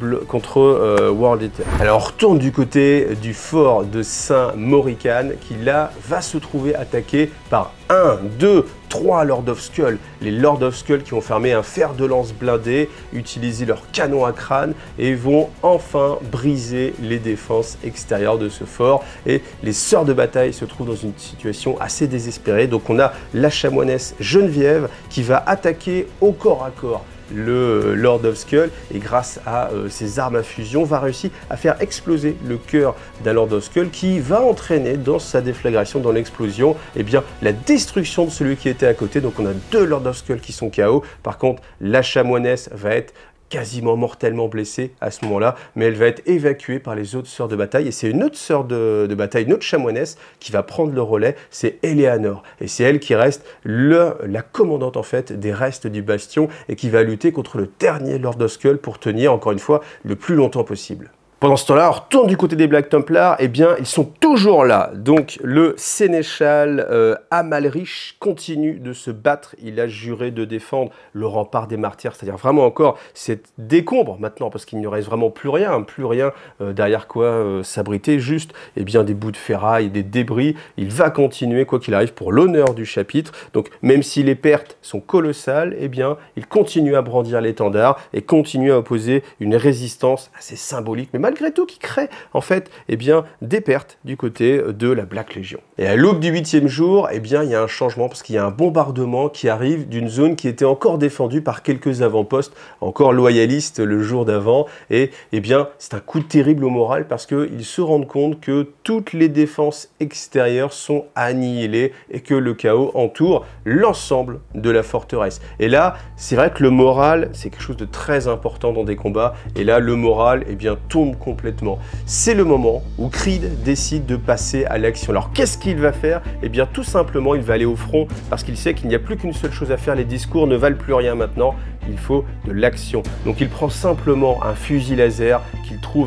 World Eater. Alors on retourne du côté du fort de Saint-Maurican qui là va se trouver attaqué par 1, 2, 3 Lord of Skull. Les Lord of Skull qui ont fermé un fer de lance blindé, utilisé leur canon à crâne et vont enfin briser les défenses extérieures de ce fort. Et les sœurs de bataille se trouvent dans une situation assez désespérée. Donc on a la chamoinesse Geneviève qui va attaquer au corps à corps le Lord of Skull et grâce à ses armes à fusion va réussir à faire exploser le cœur d'un Lord of Skull qui va entraîner dans sa déflagration, dans l'explosion, eh bien la destruction de celui qui était à côté. Donc on a 2 Lord of Skull qui sont KO. Par contre, la chamoinesse va être quasiment mortellement blessée à ce moment-là, mais elle va être évacuée par les autres sœurs de bataille, et c'est une autre sœur de bataille, une autre chamoinesse, qui va prendre le relais, c'est Eleanor, et c'est elle qui reste la commandante en fait des restes du bastion, et qui va lutter contre le dernier Lord of Skull pour tenir, encore une fois, le plus longtemps possible. Pendant ce temps-là, on retourne du côté des Black Templars, eh bien, ils sont toujours là. Donc, le sénéchal Amalric continue de se battre. Il a juré de défendre le rempart des martyrs, c'est-à-dire vraiment encore cette décombre maintenant, parce qu'il ne reste vraiment plus rien derrière quoi s'abriter, juste eh bien, des bouts de ferraille, des débris. Il va continuer, quoi qu'il arrive, pour l'honneur du chapitre. Donc, même si les pertes sont colossales, eh bien, il continue à brandir l'étendard et continue à opposer une résistance assez symbolique, mais malgré tout qui crée en fait eh bien, des pertes du côté de la Black Legion. Et à l'aube du 8e jour, eh bien, il y a un changement parce qu'il y a un bombardement qui arrive d'une zone qui était encore défendue par quelques avant-postes encore loyalistes le jour d'avant, et eh bien, c'est un coup terrible au moral parce qu'ils se rendent compte que toutes les défenses extérieures sont annihilées et que le chaos entoure l'ensemble de la forteresse. Et là, c'est vrai que le moral, c'est quelque chose de très important dans des combats, et là, le moral eh bien, tombe complètement. C'est le moment où Creed décide de passer à l'action. Alors qu'est-ce qu'il va faire? Eh bien tout simplement il va aller au front parce qu'il sait qu'il n'y a plus qu'une seule chose à faire, les discours ne valent plus rien maintenant, il faut de l'action. Donc il prend simplement un fusil laser qu'il trouve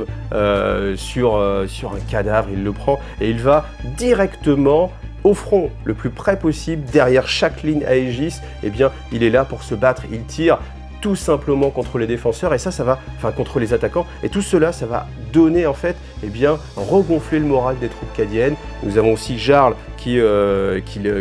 sur un cadavre, il le prend et il va directement au front, le plus près possible, derrière chaque ligne Aegis, eh bien il est là pour se battre, il tire tout simplement contre les défenseurs et ça va, enfin contre les attaquants, et tout cela, ça va donner en fait, eh bien, regonfler le moral des troupes cadiennes. Nous avons aussi Jarl qui est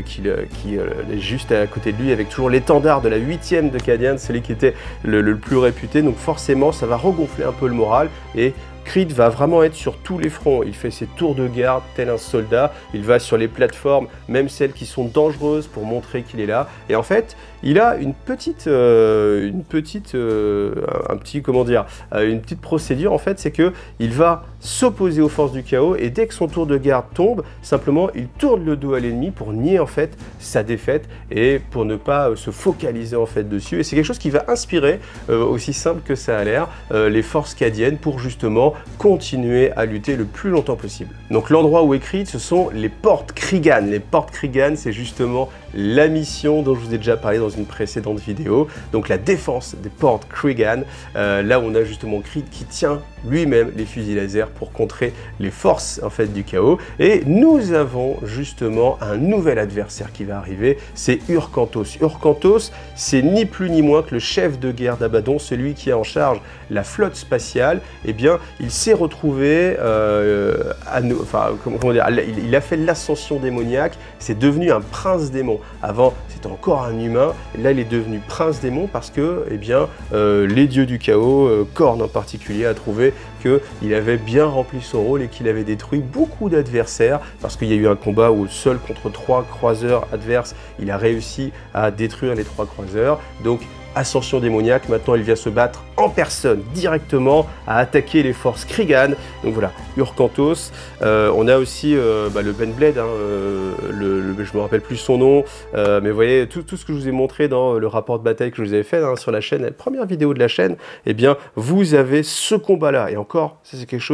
juste à côté de lui avec toujours l'étendard de la 8e de Cadienne, celui qui était le plus réputé, donc forcément ça va regonfler un peu le moral et Creed va vraiment être sur tous les fronts. Il fait ses tours de garde tel un soldat, il va sur les plateformes, même celles qui sont dangereuses pour montrer qu'il est là. Et en fait, il a une petite procédure en fait, c'est que il va s'opposer aux forces du chaos et dès que son tour de garde tombe, simplement il tourne le dos à l'ennemi pour nier en fait sa défaite et pour ne pas se focaliser en fait dessus. Et c'est quelque chose qui va inspirer, aussi simple que ça a l'air, les forces cadiennes pour justement continuer à lutter le plus longtemps possible. Donc l'endroit où est Creed, ce sont les portes Cregan. Les portes Cregan, c'est justement la mission dont je vous ai déjà parlé dans une précédente vidéo. Donc la défense des portes Cregan, là où on a justement Creed qui tient lui-même les fusils laser pour contrer les forces en fait du chaos. Et nous avons justement un nouvel adversaire qui va arriver, c'est Urkantos. Urkantos, c'est ni plus ni moins que le chef de guerre d'Abaddon, celui qui a en charge la flotte spatiale. Eh bien, il s'est retrouvé, il a fait l'ascension démoniaque, c'est devenu un prince démon. Avant, c'était encore un humain, et là, il est devenu prince démon parce que, eh bien, les dieux du chaos, Khorne en particulier, a trouvé qu'il avait bien rempli son rôle et qu'il avait détruit beaucoup d'adversaires parce qu'il y a eu un combat où seul contre 3 croiseurs adverses, il a réussi à détruire les 3 croiseurs. Donc, ascension démoniaque, maintenant il vient se battre en personne, directement, à attaquer les forces Cregan. Donc voilà, Urkantos. On a aussi le Benblade, hein, je me rappelle plus son nom, mais vous voyez, tout ce que je vous ai montré dans le rapport de bataille que je vous avais fait hein, sur la chaîne, la première vidéo de la chaîne, eh bien, vous avez ce combat-là. Et encore, ça c'est quelque chose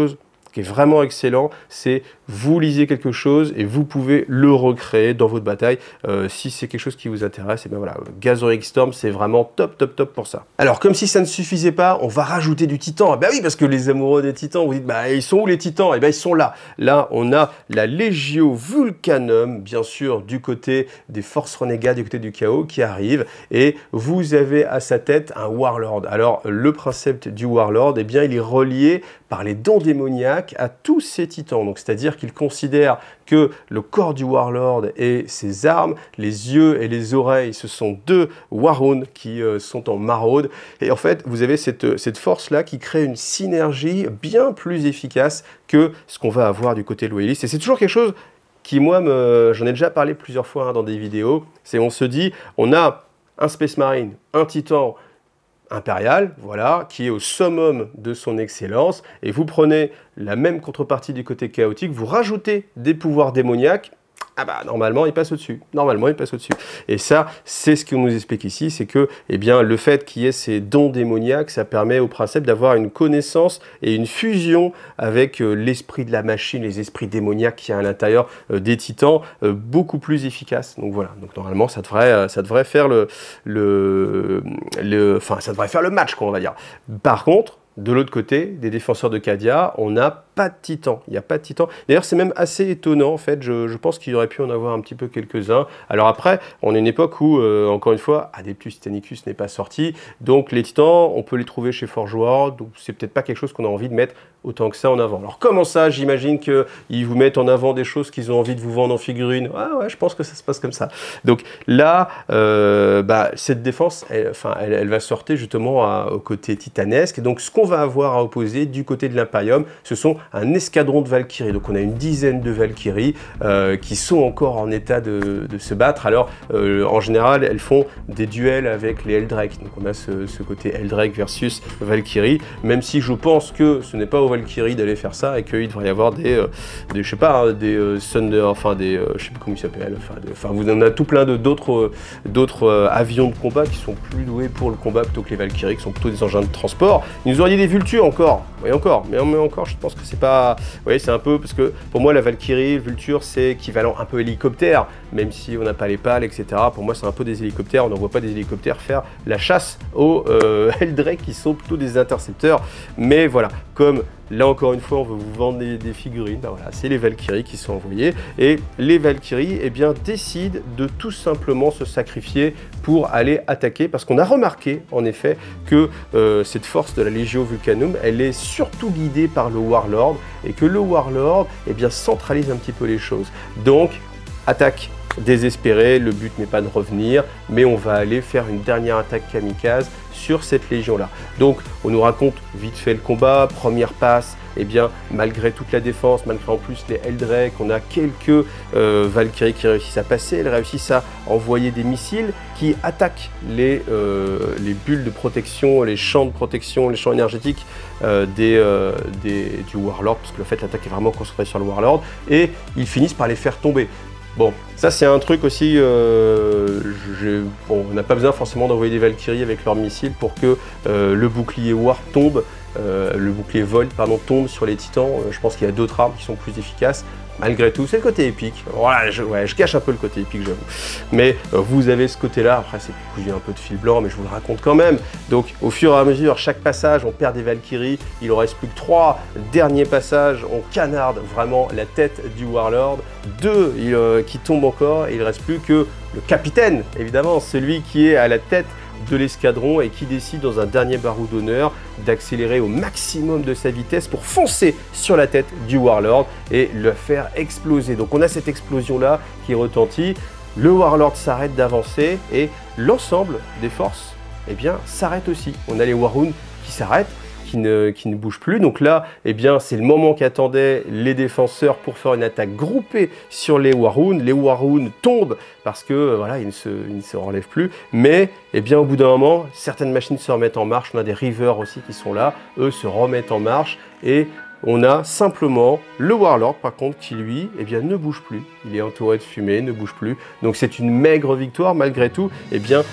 qui est vraiment excellent, c'est vous lisez quelque chose et vous pouvez le recréer dans votre bataille. Si c'est quelque chose qui vous intéresse, et bien voilà, Gathering Storm, c'est vraiment top, top, top pour ça. Alors, comme si ça ne suffisait pas, on va rajouter du titan. Ben oui, parce que les amoureux des titans, vous dites, bah ils sont où les titans? Et bien ils sont là. Là, on a la Legio Vulcanum, bien sûr, du côté des forces renégats, du côté du chaos, qui arrive. Et vous avez à sa tête un Warlord. Alors, le principe du Warlord, eh bien, il est relié par les dons démoniaques à tous ces titans. Donc, c'est-à-dire qu'il considère que le corps du Warlord et ses armes, les yeux et les oreilles, ce sont deux Warrunes qui sont en maraude. Et en fait, vous avez cette force-là qui crée une synergie bien plus efficace que ce qu'on va avoir du côté loyaliste. Et c'est toujours quelque chose qui, moi, j'en ai déjà parlé plusieurs fois dans des vidéos, c'est on se dit, on a un Space Marine, un Titan impérial, voilà, qui est au summum de son excellence, et vous prenez la même contrepartie du côté chaotique, vous rajoutez des pouvoirs démoniaques, ah bah normalement il passe au-dessus, normalement il passe au-dessus. Et ça, c'est ce qu'on nous explique ici, c'est que eh bien, le fait qu'il y ait ces dons démoniaques, ça permet au principe d'avoir une connaissance et une fusion avec l'esprit de la machine, les esprits démoniaques qu'il y a à l'intérieur des titans, beaucoup plus efficace. Donc voilà, donc normalement ça devrait faire ça devrait faire le match, quoi, on va dire. Par contre, de l'autre côté, des défenseurs de Cadia, on n'a pas de titan. Il n'y a pas de titan. D'ailleurs, c'est même assez étonnant, en fait. Je pense qu'il aurait pu en avoir un petit peu quelques-uns. Alors après, on est une époque où, encore une fois, Adeptus Titanicus n'est pas sorti. Donc les titans, on peut les trouver chez Forge World. Donc c'est peut-être pas quelque chose qu'on a envie de mettre autant que ça en avant. Alors comment ça? J'imagine qu'ils vous mettent en avant des choses qu'ils ont envie de vous vendre en figurine. Ah ouais, je pense que ça se passe comme ça. Donc là, cette défense, elle va sortir justement au côté titanesque. Et donc ce qu'on va avoir à opposer du côté de l'Imperium, ce sont un escadron de Valkyries. Donc on a une dizaine de Valkyries qui sont encore en état de se battre. Alors en général, elles font des duels avec les Eldrake. Donc on a ce côté Eldrake versus Valkyrie, même si je pense que ce n'est pas aux Valkyrie d'aller faire ça et qu'il devrait y avoir je sais pas, hein, des Thunder, enfin des, je sais plus comment ils s'appellent, vous en avez tout plein d'autres avions de combat qui sont plus doués pour le combat plutôt que les Valkyries, qui sont plutôt des engins de transport. Ils nous auraient dit des Vultures encore, oui encore, mais encore, je pense que c'est pas, vous voyez, c'est un peu, parce que pour moi la Valkyrie, Vulture, c'est équivalent un peu hélicoptère, même si on n'a pas les pales, etc. Pour moi c'est un peu des hélicoptères, on n'en voit pas des hélicoptères faire la chasse aux Eldrake qui sont plutôt des intercepteurs, mais voilà, comme là encore une fois, on veut vous vendre des figurines. Ben voilà, c'est les Valkyries qui sont envoyées. Et les Valkyries décident de tout simplement se sacrifier pour aller attaquer. Parce qu'on a remarqué, en effet, que cette force de la Legio Vulcanum, elle est surtout guidée par le Warlord. Et que le Warlord centralise un petit peu les choses. Donc, attaque désespérée. Le but n'est pas de revenir, mais on va aller faire une dernière attaque kamikaze sur cette légion-là. Donc, on nous raconte vite fait le combat, première passe, malgré toute la défense, malgré en plus les Eldrake, on a quelques Valkyries qui réussissent à passer, elles réussissent à envoyer des missiles qui attaquent les bulles de protection, les champs de protection, les champs énergétiques du Warlord, parce que le fait l'attaque est vraiment concentrée sur le Warlord, et ils finissent par les faire tomber. Bon, ça c'est un truc aussi, on n'a pas besoin forcément d'envoyer des Valkyries avec leurs missiles pour que le bouclier War tombe, le bouclier Volt tombe sur les titans. Je pense qu'il y a d'autres armes qui sont plus efficaces. Malgré tout, c'est le côté épique. Voilà, je cache un peu le côté épique, j'avoue. Mais vous avez ce côté-là. Après, c'est cousu un peu de fil blanc, mais je vous le raconte quand même. Donc, au fur et à mesure, chaque passage, on perd des Valkyries. Il ne reste plus que 3 derniers passages. On canarde vraiment la tête du Warlord. 2 qui tombent encore. Et il ne reste plus que le capitaine, évidemment, celui qui est à la tête de l'escadron et qui décide dans un dernier barreau d'honneur d'accélérer au maximum de sa vitesse pour foncer sur la tête du Warlord et le faire exploser. Donc on a cette explosion là qui retentit, le Warlord s'arrête d'avancer et l'ensemble des forces s'arrête aussi. On a les Warrunes qui s'arrêtent, qui ne bougent plus. Donc là, c'est le moment qu'attendaient les défenseurs pour faire une attaque groupée sur les Warrunes. Les Warrunes tombent parce que voilà, ils ne se relèvent plus. Mais au bout d'un moment, certaines machines se remettent en marche. On a des Reavers aussi qui sont là. Eux se remettent en marche et on a simplement le Warlord, par contre, qui lui, ne bouge plus. Il est entouré de fumée, ne bouge plus. Donc c'est une maigre victoire. Malgré tout,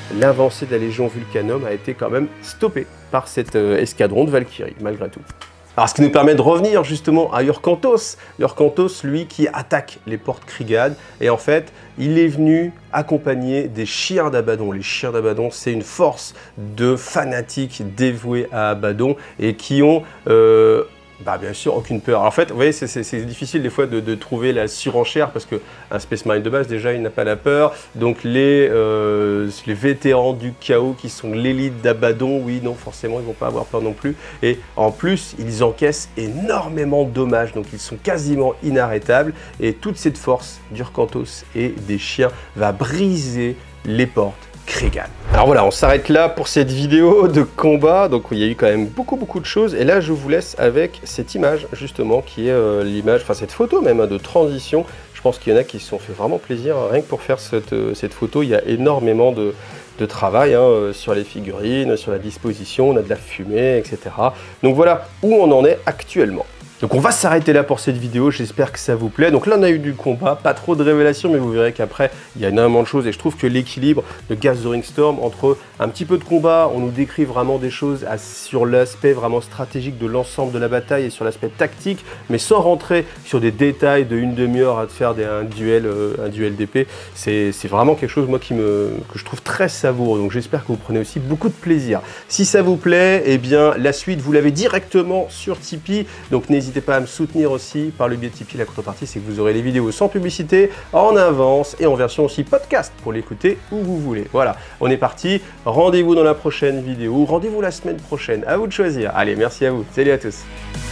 l'avancée de la Légion Vulcanum a été quand même stoppée par cet escadron de Valkyrie, malgré tout. Alors ce qui nous permet de revenir justement à Urkantos. Urkantos, lui, qui attaque les portes Krigad. Et en fait, il est venu accompagné des chiens d'Abaddon. Les chiens d'Abaddon, c'est une force de fanatiques dévoués à Abaddon et qui ont... bien sûr, aucune peur. Alors, en fait, vous voyez, c'est difficile des fois de trouver la surenchère parce qu'un Space Marine de base, déjà, il n'a pas la peur. Donc, les vétérans du chaos qui sont l'élite d'Abaddon, oui, non, forcément, ils ne vont pas avoir peur non plus. Et en plus, ils encaissent énormément de dommages. Donc, ils sont quasiment inarrêtables. Et toute cette force d'Urkantos et des chiens va briser les portes Krigad. Alors voilà, on s'arrête là pour cette vidéo de combat. Donc il y a eu quand même beaucoup de choses. Et là, je vous laisse avec cette image, justement, qui est l'image, enfin cette photo même, de transition. Je pense qu'il y en a qui se sont fait vraiment plaisir, rien que pour faire cette photo. Il y a énormément de travail sur les figurines, sur la disposition, on a de la fumée, etc. Donc voilà où on en est actuellement. Donc on va s'arrêter là pour cette vidéo, j'espère que ça vous plaît. Donc là on a eu du combat, pas trop de révélations, mais vous verrez qu'après il y a énormément de choses et je trouve que l'équilibre de Gathering Storm entre un petit peu de combat, on nous décrit vraiment des choses sur l'aspect vraiment stratégique de l'ensemble de la bataille et sur l'aspect tactique, mais sans rentrer sur des détails de une demi-heure à faire un duel d'épée. C'est vraiment quelque chose moi que je trouve très savoureux, donc j'espère que vous prenez aussi beaucoup de plaisir. Si ça vous plaît, eh bien la suite vous l'avez directement sur Tipeee, donc n'hésitez pas à me soutenir aussi par le biais de Tipeee. La contrepartie, c'est que vous aurez les vidéos sans publicité, en avance et en version aussi podcast pour l'écouter où vous voulez. Voilà, on est parti. Rendez-vous dans la prochaine vidéo, rendez-vous la semaine prochaine. À vous de choisir. Allez, merci à vous. Salut à tous.